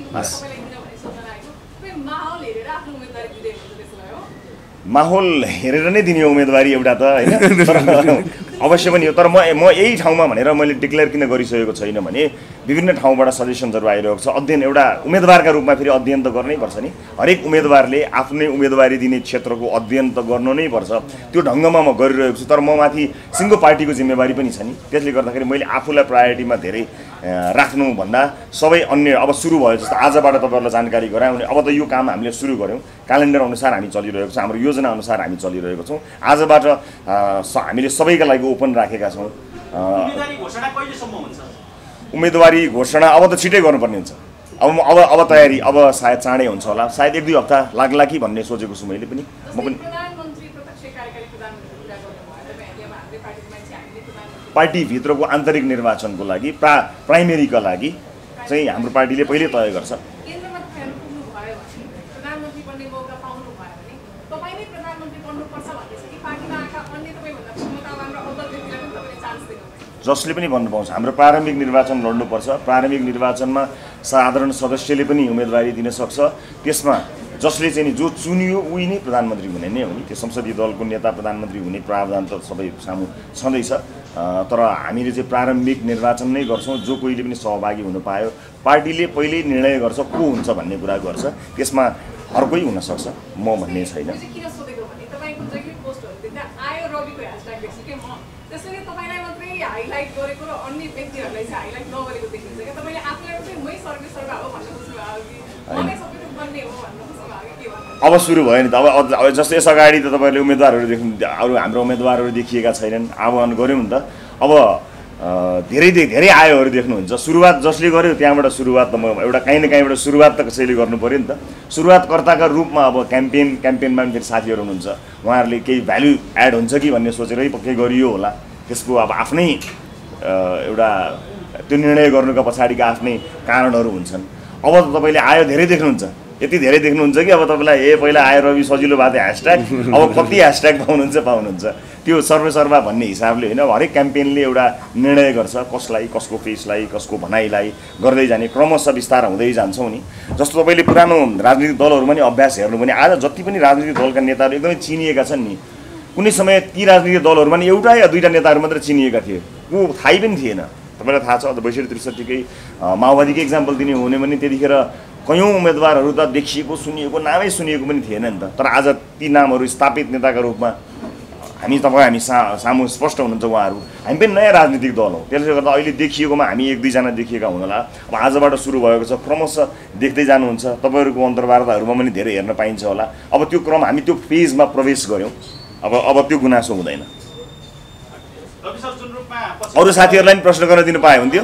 माहौल हेरेर नै दिने उम्मेदवारी एउटा त होइन, तर अवश्य पनि हो। तर म यही ठाउँमा भनेर मैले डिक्लेयर किन गरिसकेको छैन भने विभिन्न ठाउँबाट सजेसन्सहरू आइरहेको छ। अध्ययन एउटा उम्मेदवारका रूपमा फेरि अध्ययन त गर्नै पर्छ नि, हरेक उम्मेदवारले आफ्नै उम्मेदवारी दिने क्षेत्रको अध्ययन त गर्नु नै पर्छ। त्यो ढङ्गमा म गरिरहेको छु, तर म माथि सिङ्गो पार्टीको जिम्मेवारी पनि छ नि, त्यसले गर्दाखेरि मैले आफूलाई प्रायोरिटीमा धेरै राख्नुभन्दा सबै अन्य अब सुरु भयो। जस्तो आजबाट तपाईँहरूलाई जानकारी गरायौँ भने अब त यो काम हामीले सुरु गऱ्यौँ, क्यालेन्डर अनुसार हामी चलिरहेको छौँ, हाम्रो योजना अनुसार हामी चलिरहेको छौँ। आजबाट हामीले सबैका लागि ओपन राखेका छौँ। उम्मेदवारी घोषणा अब त छिटै गर्नुपर्ने हुन्छ। अब तयारी अब सायद चाँडै हुन्छ होला, सायद 1-2 हप्ता लाग्ला कि भन्ने सोचेको छु मैले पनि। म पनि पार्टीभित्रको आन्तरिक निर्वाचनको लागि प्राइमेरीका लागि चाहिँ हाम्रो पार्टीले पहिले तय गर्छ। जसले पनि भन्नु पाउँछ हाम्रो प्रारम्भिक निर्वाचन लड्नुपर्छ, प्रारम्भिक निर्वाचनमा साधारण सदस्यले पनि उम्मेदवारी दिन सक्छ। त्यसमा जसले चाहिँ जो चुनियो उही नै प्रधानमन्त्री हुने नै हो नि, त्यो संसदीय दलको नेता प्रधानमन्त्री हुने प्रावधान त सबै सामु छँदैछ। तर हामीले चाहिँ प्रारम्भिक निर्वाचन नै गर्छौँ, जो कोहीले पनि सहभागी हुन पायो। पार्टीले पहिल्यै निर्णय गर्छ को हुन्छ भन्ने कुरा गर्छ, त्यसमा हर कोही हुनसक्छ, म भन्ने छैन। हाइलाइट गरेको र अन्य व्यक्तिहरूलाई चाहिँ हाइलाइट नगरेको देखिन्छ क्या? तपाईँले आफूलाई चाहिँ मै सर्वेसर्वा हो भन्न खोज्नुभयो कि मलाई सबै बन्ने हो भन्न खोज्नुभयो कि के भन्नु? अब सुरु भयो नि त। अब जस्तो यस अगाडि त तपाईँहरूले उम्मेदवारहरू देख्नु, अरू हाम्रो उम्मेदवारहरू देखिएका छैनन्, आह्वान गऱ्यौँ नि त। अब धेरै आयोहरू देख्नुहुन्छ। सुरुवात जसले गर्यो त्यहाँबाट सुरुवात त म एउटा काहीँ न काहीँबाट सुरुवात त कसैले गर्नु पऱ्यो नि त। सुरुवातकर्ताका रूपमा अब क्याम्पेनमा फेरि साथीहरू हुनुहुन्छ, उहाँहरूले केही भ्याल्यु एड हुन्छ कि भन्ने सोचेरै पक्कै गरियो होला। त्यसको अब आफ्नै एउटा त्यो निर्णय गर्नुको पछाडिका आफ्नै कारणहरू हुन्छन्। अब तपाईँले आयो धेरै देख्नुहुन्छ, यति धेरै देख्नुहुन्छ कि अब तपाईँलाई पहिला आयो रवि सजिलो भएको थियो ह्यासट्याग, अब कति ह्यासट्याग पाउनुहुन्छ त्यो सर्वेसर्वा भन्ने हिसाबले होइन। हरेक क्याम्पेनले एउटा निर्णय गर्छ कसलाई, कसको फेसलाई, कसको भनाइलाई गर्दै जाने क्रमशः विस्तार हुँदै जान्छौँ नि। जस्तो तपाईँले पुरानो राजनीतिक दलहरूमा नि अभ्यास हेर्नु भने आज जति पनि राजनीतिक दलका नेताहरू एकदमै चिनिएका छन् नि, कुनै समय ती राजनीतिक दलहरूमा नि एउटा या दुईवटा नेताहरू मात्रै चिनिएका थिए, ऊ थाहै पनि थिएन। तपाईँलाई थाहा छ 62-63कै माओवादीकै इक्जाम्पल दिने हो भने त्यतिखेर कयौँ उम्मेदवारहरू त देखिएको सुनिएको नामै सुनिएको पनि थिएन नि त। तर आज ती नामहरू स्थापित नेताका रूपमा हामी सामु स्पष्ट हुनुहुन्छ उहाँहरू। हामी पनि नयाँ राजनीतिक दल हो, त्यसले गर्दा अहिले देखिएकोमा हामी 1-2जना देखिएका हुनला। अब आजबाट सुरु भएको छ, क्रमशः देख्दै जानुहुन्छ। तपाईँहरूको अन्तर्वार्ताहरूमा पनि धेरै हेर्न पाइन्छ होला। अब त्यो क्रम हामी त्यो फेजमा प्रवेश गऱ्यौँ, अब त्यो गुनासो हुँदैन। अरू साथीहरूलाई पनि प्रश्न गर्न दिनु पाए हुन्थ्यो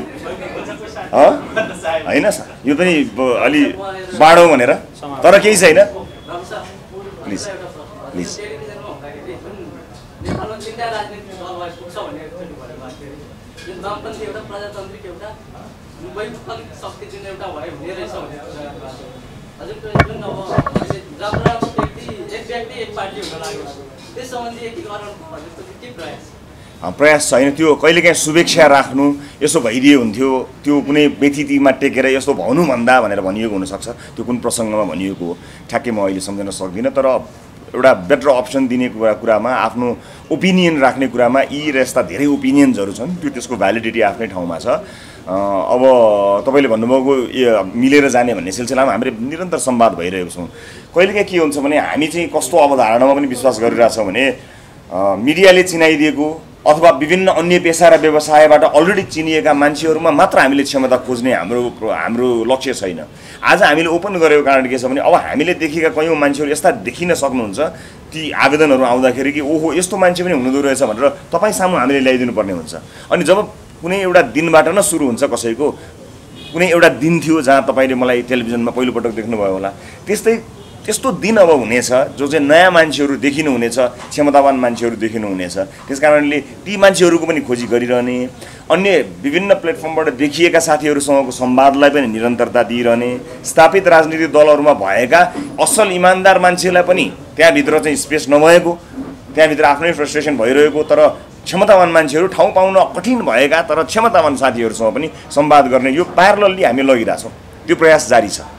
होइन यो पनि अलि बाँडौँ भनेर, तर केही छैन। प्लिज प्लिज
नेपालमा तिनवटा राजनीतिक दललाई पुग्छ भन्ने एकचोटि भएर भएको थियो। जुन दमपन्थी एउटा प्रजातान्त्रिक एउटा वैकल्पिक शक्ति जुन एउटा भयो हुने रहेछ भन्ने कुरा हजुरको जुन अब राम्रो व्यक्ति एक पार्टी हुन लाग्यो त्यस सम्बन्धी एकीकरण हजुरको के
प्रयास छैन। त्यो कहिलेकाहीँ शुभेच्छा राख्नु यसो भइदिए हुन्थ्यो, त्यो कुनै व्यतिथिमा टेकेर यस्तो भन्नुभन्दा भनेर भनिएको हुनसक्छ, त्यो कुन प्रसङ्गमा भनिएको हो ठ्याक्कै म अहिले सम्झन सक्दिनँ। तर एउटा बेटर अप्सन दिने कुरामा, आफ्नो ओपिनियन राख्ने कुरामा यी र यस्ता धेरै ओपिनियन्सहरू छन्, त्यसको भ्यालिडिटी आफ्नै ठाउँमा छ। अब तपाईँले भन्नुभएको मिलेर जाने भन्ने सिलसिलामा हामीले निरन्तर संवाद भइरहेको छौँ। कहिलेकाहीँ के हुन्छ भने हामी चाहिँ कस्तो अवधारणामा पनि विश्वास गरिरहेछौँ भने मिडियाले चिनाइदिएको अथवा विभिन्न अन्य पेसा र व्यवसायबाट अलरेडी चिनिएका मान्छेहरूमा मात्र हामीले क्षमता खोज्ने हाम्रो लक्ष्य छैन। आज हामीले ओपन गरेको कारण के छ भने अब हामीले देखेका कयौँ मान्छेहरू यस्ता देखिन सक्नुहुन्छ, ती आवेदनहरू आउँदाखेरि कि ओहो यस्तो मान्छे पनि हुनुहुँदो रहेछ भनेर तपाईँ सामु हामीले ल्याइदिनु पर्ने हुन्छ। अनि जब कुनै एउटा दिनबाट न सुरु हुन्छ, कसैको कुनै एउटा दिन थियो जहाँ तपाईँले मलाई टेलिभिजनमा पहिलोपटक देख्नुभयो होला, त्यस्तो दिन अब हुनेछ जो चाहिँ नयाँ मान्छेहरू देखिनुहुनेछ, क्षमतावान मान्छेहरू देखिनुहुनेछ। त्यस कारणले ती मान्छेहरूको पनि खोजी गरिरहने, अन्य विभिन्न प्लेटफर्मबाट देखिएका साथीहरूसँगको संवादलाई पनि निरन्तरता दिइरहने, स्थापित राजनीतिक दलहरूमा भएका असल इमान्दार मान्छेलाई पनि त्यहाँभित्र चाहिँ स्पेस नभएको, त्यहाँभित्र आफ्नै फ्रस्ट्रेसन भइरहेको तर क्षमतावान मान्छेहरू ठाउँ पाउन कठिन भएका तर क्षमतावान साथीहरूसँग पनि संवाद गर्ने यो प्यारलली हामी लगिरहेछौँ। त्यो प्रयास जारी छ।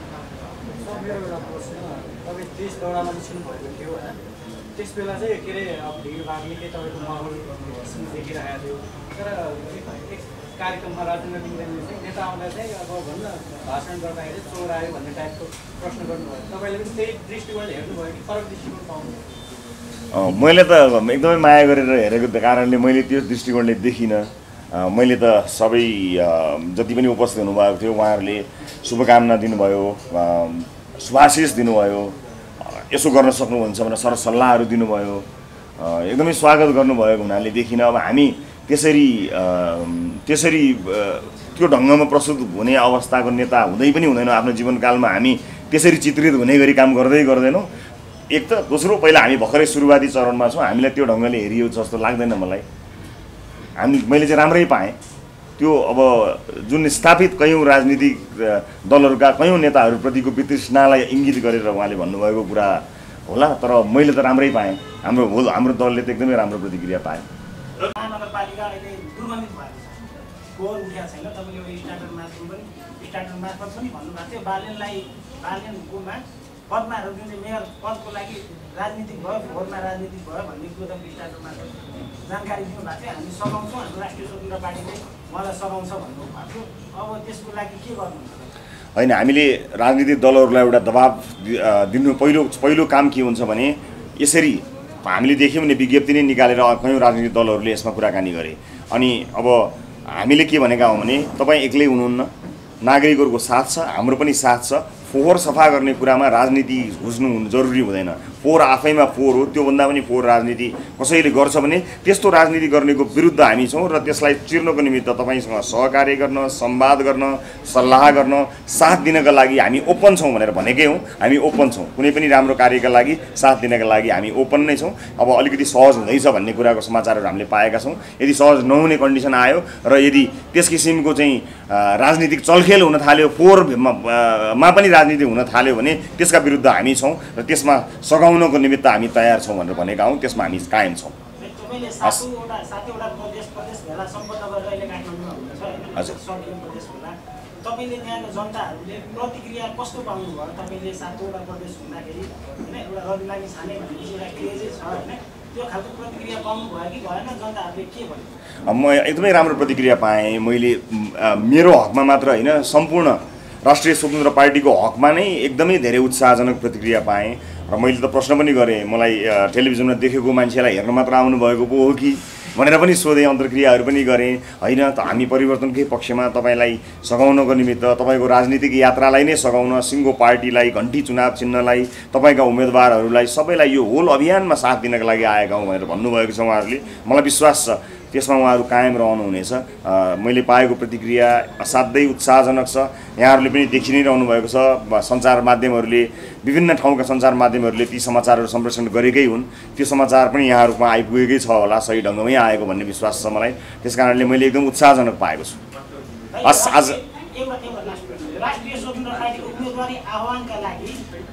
दौडामा निस्किनु भएको थियो होइन, त्यस बेला चाहिँ के अरे अब भिडभाड निकै तपाईँको माहौल देखिरहेको थियो। तर एक कार्यक्रममा राजेन्द्र लिङ्गदेनले चाहिँ नेता आउँदा चाहिँ अब भन्न भाषण गर्दाखेरि चोर आयो भन्ने टाइपको प्रश्न गर्नुभयो। तपाईँले पनि त्यही दृष्टिकोणले हेर्नुभयो कि फरक दृष्टिकोण पाउनु?
मैले त एकदमै माया गरेर हेरेको कारणले मैले त्यो दृष्टिकोणले देखिनँ। मैले त सबै जति पनि उपस्थित हुनुभएको थियो उहाँहरूले शुभकामना दिनुभयो, शुभाशिष दिनुभयो, यसो गर्न सक्नुहुन्छ भनेर सरसल्लाहहरू दिनुभयो, एकदमै स्वागत गर्नुभएको हुनाले देखिन। अब हामी त्यसरी त्यो ढङ्गमा प्रस्तुत हुने अवस्थाको नेता हुँदै पनि हुँदैनौँ। आफ्नो जीवनकालमा हामी त्यसरी चित्रित हुने गरी काम गर्दैनौँ। एक त दोस्रो, पहिला हामी भर्खरै सुरुवाती चरणमा छौँ, हामीलाई त्यो ढङ्गले हेरियो जस्तो लाग्दैन मलाई। मैले चाहिँ राम्रै पाएँ। त्यो अब जुन स्थापित कयौँ राजनीतिक दलहरूका कयौँ नेताहरूप्रतिको वितृष्णालाई इङ्गित गरेर उहाँले भन्नुभएको कुरा होला, तर मैले त राम्रै पाएँ। हाम्रो दलले त एकदमै राम्रो प्रतिक्रिया पाएँ।
महानगरपालिका अहिले दुर्गन्धित भएको छ, फोहोर उठेको छैन। तपाईँले स्टार्टर मार्फत पनि भन्नुभएको थियो बालेनकोमा पदमा जुन चाहिँ मेयर पदको लागि राजनीतिक भयो, फोहोरमा राजनीतिक भयो भन्ने कुरो तपाईँ स्टार्टर मार्फत जानकारी दिनुभएको थियो। हामी सघाउँछौँ, हाम्रो राष्ट्रिय स्वतन्त्र पार्टीले मलाई सघाउँछ भन्नुभएको थियो। अब त्यसको लागि के गर्नुहुन्छ?
होइन, हामीले राजनीतिक दलहरूलाई एउटा दबाब दिनु पहिलो काम के हुन्छ भने यसरी हामीले देख्यौँ भने विज्ञप्ति नै निकालेर कयौँ राजनीतिक दलहरूले यसमा कुराकानी गरे। अनि अब हामीले के भनेका हौँ भने तपाईँ एक्लै हुनुहुन्न, नागरिकहरूको साथ छ, हाम्रो पनि साथ छ, फोहोर सफा गर्ने कुरामा राजनीति घुस्नु जरुरी हुँदैन। फोहोर आफैमा फोहोर हो, त्योभन्दा पनि फोहोर राजनीति कसैले गर्छ भने त्यस्तो राजनीति गर्नेको विरुद्ध हामी छौँ र त्यसलाई चिर्नको निमित्त तपाईँसँग सहकार्य गर्न, संवाद गर्न, सल्लाह गर्न, साथ दिनका लागि हामी ओपन छौँ भनेर भनेकै हौँ। हामी ओपन छौँ, कुनै पनि राम्रो कार्यका लागि साथ दिनका लागि हामी ओपन नै छौँ। अब अलिकति सहज हुँदैछ भन्ने कुराको समाचारहरू हामीले पाएका छौँ। यदि सहज नहुने कन्डिसन आयो र यदि त्यस किसिमको चाहिँ राजनीतिक चलखेल हुन थाल्यो, फोहोरमा पनि राजनीति हुन थाल्यो भने त्यसका विरुद्ध हामी छौँ र त्यसमा सघाउनको निमित्त हामी तयार छौँ भनेर भनेका हौँ। त्यसमा हामी कायम छौँ।
तपाईँले सातवटा प्रदेश भेला सम्पन्न गरेर अहिले काठमाडौँमा हुनुहुन्छ होइन?
हजुर।
प्रदेश भेला तपाईँले त्यहाँको जनताहरूले प्रतिक्रिया कस्तो पाउनुभयो? तपाईँले सातवटा प्रदेश हुँदाखेरि होइन एउटा रविलामी छाने भनेपछि एउटा क्रेजै छ होइन, त्यो खालको प्रतिक्रिया पाउनुभयो कि भएन? जनताहरूले के भन्यो?
म एकदमै राम्रो प्रतिक्रिया पाएँ। मैले मेरो हकमा मात्र होइन, सम्पूर्ण राष्ट्रिय स्वतन्त्र पार्टीको हकमा नै एकदमै धेरै उत्साहजनक प्रतिक्रिया पाएँ र मैले त प्रश्न पनि गरेँ, मलाई टेलिभिजनमा देखेको मान्छेलाई हेर्न मात्र आउनुभएको पो हो कि भनेर पनि सोधेँ, अन्तर्क्रियाहरू पनि गरेँ। होइन त हामी परिवर्तनकै पक्षमा तपाईँलाई सघाउनको निमित्त, तपाईँको राजनीतिक यात्रालाई नै सघाउन, सिङ्गो पार्टीलाई, घन्टी चुनाव चिन्हलाई, तपाईँका उम्मेदवारहरूलाई सबैलाई यो होल अभियानमा साथ दिनका लागि आएका हौँ भनेर भन्नुभएको छ उहाँहरूले। मलाई विश्वास छ त्यसमा उहाँहरू कायम रहनुहुनेछ। मैले पाएको प्रतिक्रिया असाध्यै उत्साहजनक छ। यहाँहरूले पनि देखि नै रहनुभएको छ, सञ्चार माध्यमहरूले, विभिन्न ठाउँका सञ्चार माध्यमहरूले ती समाचारहरू सम्प्रेषण गरेकै हुन्। त्यो समाचार पनि यहाँहरूमा आइपुगेकै छ होला, सही ढङ्गमै आएको भन्ने विश्वास छ मलाई। त्यस कारणले मैले एकदम उत्साहजनक पाएको छु। आज
राष्ट्रिय स्वतन्त्र पार्टीको उम्मेदवारी आह्वानका लागि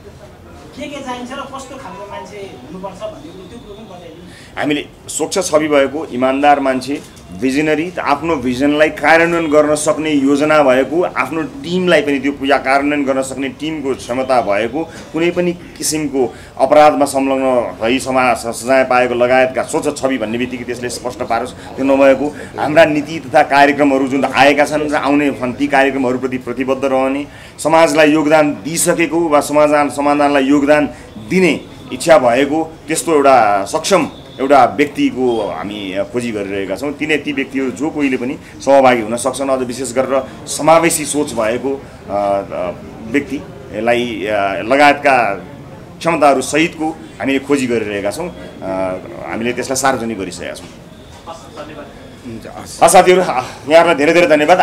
के चाहिन्छ र कस्तो खालको मान्छे हुनुपर्छ भन्ने त्यो कुरो पनि बताइदिनु।
हामीले स्वच्छ छवि भएको इमान्दार मान्छे, भिजनरी, आफ्नो भिजनलाई कार्यान्वयन गर्न सक्ने योजना भएको, आफ्नो टिमलाई पनि त्यो कार्यान्वयन गर्न सक्ने टिमको क्षमता भएको, कुनै पनि किसिमको अपराधमा संलग्न भई सजाय पाएको लगायतका स्वच्छ छवि भन्ने बित्तिकै त्यसले स्पष्ट पारोस्। त्यो नभएको हाम्रा नीति तथा कार्यक्रमहरू जुन आएका छन् र आउने छन् ती कार्यक्रमहरूप्रति प्रतिबद्ध रहने, समाजलाई योगदान दिइसकेको वा समाधानलाई योगदान दिने इच्छा भएको त्यस्तो एउटा सक्षम एउटा व्यक्तिको हामी खोजी गरिरहेका छौँ। ती व्यक्तिहरू जो कोहीले पनि सहभागी हुन सक्छन्। अझ विशेष गरेर समावेशी सोच भएको व्यक्तिलाई लगायतका क्षमताहरू सहितको हामीले खोजी गरिरहेका छौँ। हामीले त्यसलाई सार्वजनिक गरिसकेका छौँ। साथीहरू, यहाँहरूलाई धेरै धेरै धन्यवाद।